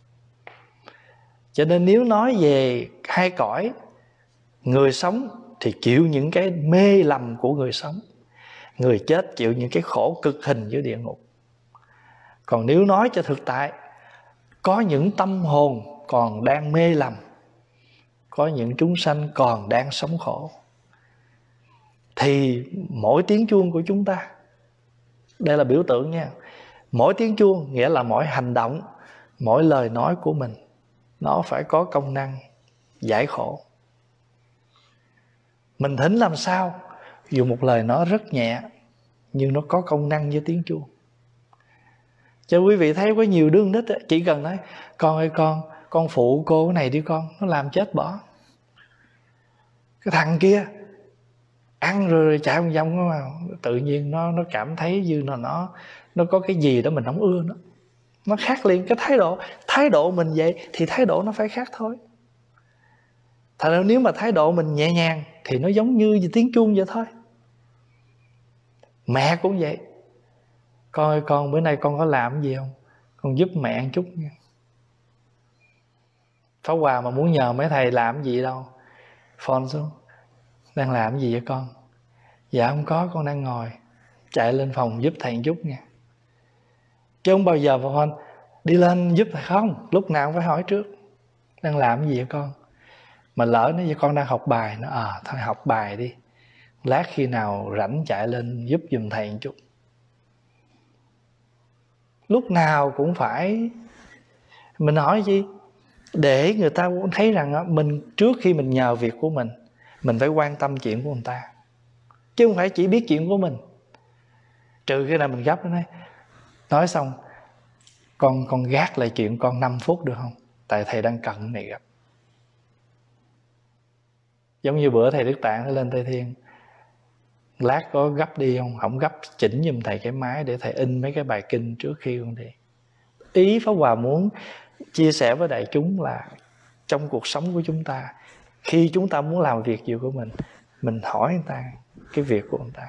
Cho nên nếu nói về hai cõi, người sống thì chịu những cái mê lầm của người sống, người chết chịu những cái khổ cực hình dưới địa ngục. Còn nếu nói cho thực tại, có những tâm hồn còn đang mê lầm, có những chúng sanh còn đang sống khổ, thì mỗi tiếng chuông của chúng ta, đây là biểu tượng nha, mỗi tiếng chuông nghĩa là mỗi hành động, mỗi lời nói của mình, nó phải có công năng giải khổ. Mình thỉnh làm sao, dù một lời nói rất nhẹ, nhưng nó có công năng với tiếng chuông. Cho quý vị thấy có nhiều đứa nít chỉ cần nói con ơi con, con phụ cô cái này đi con, nó làm chết bỏ. Cái thằng kia ăn rồi, rồi chạy vòng vòng mà tự nhiên nó nó cảm thấy như là nó nó có cái gì đó mình không ưa nó, nó khác liền cái thái độ. Thái độ mình vậy thì thái độ nó phải khác thôi. Thành ra nếu mà thái độ mình nhẹ nhàng thì nó giống như tiếng chuông vậy thôi. Mẹ cũng vậy. Con ơi con, bữa nay con có làm gì không? Con giúp mẹ một chút nha. Pháp Hòa mà muốn nhờ mấy thầy làm gì đâu, phone xuống, đang làm gì vậy con? Dạ không có, con đang ngồi. Chạy lên phòng giúp thầy một chút nha. Chứ không bao giờ mà phone đi lên giúp thầy không. Lúc nào cũng phải hỏi trước, đang làm gì vậy con? Mà lỡ nó vậy con đang học bài, nó à thôi học bài đi, lát khi nào rảnh chạy lên giúp giùm thầy một chút. Lúc nào cũng phải. Mình hỏi gì? Để người ta cũng thấy rằng mình trước khi mình nhờ việc của mình, mình phải quan tâm chuyện của người ta, chứ không phải chỉ biết chuyện của mình. Trừ khi nào mình gấp, nó nói nói xong con con gác lại chuyện con năm phút được không? Tại thầy đang cần cái này gấp. Giống như bữa thầy Đức Tạng thầy lên Tây Thiên, lát có gấp đi không? Không gấp, chỉnh giùm thầy cái máy để thầy in mấy cái bài kinh trước khi con đi. Ý Pháp Hòa muốn chia sẻ với đại chúng là trong cuộc sống của chúng ta, khi chúng ta muốn làm việc gì của mình, mình hỏi người ta cái việc của người ta.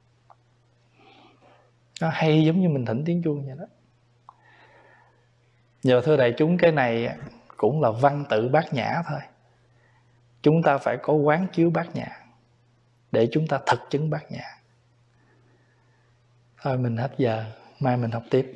Nó hay giống như mình thỉnh tiếng chuông vậy đó. Giờ thưa đại chúng, cái này cũng là văn tự Bát Nhã thôi. Chúng ta phải có quán chiếu Bát Nhã để chúng ta thực chứng Bát Nhã. Thôi mình hết giờ, mai mình học tiếp.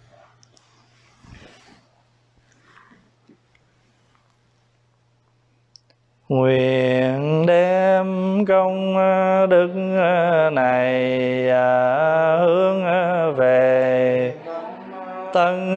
Nguyện đem công đức này hướng về Tân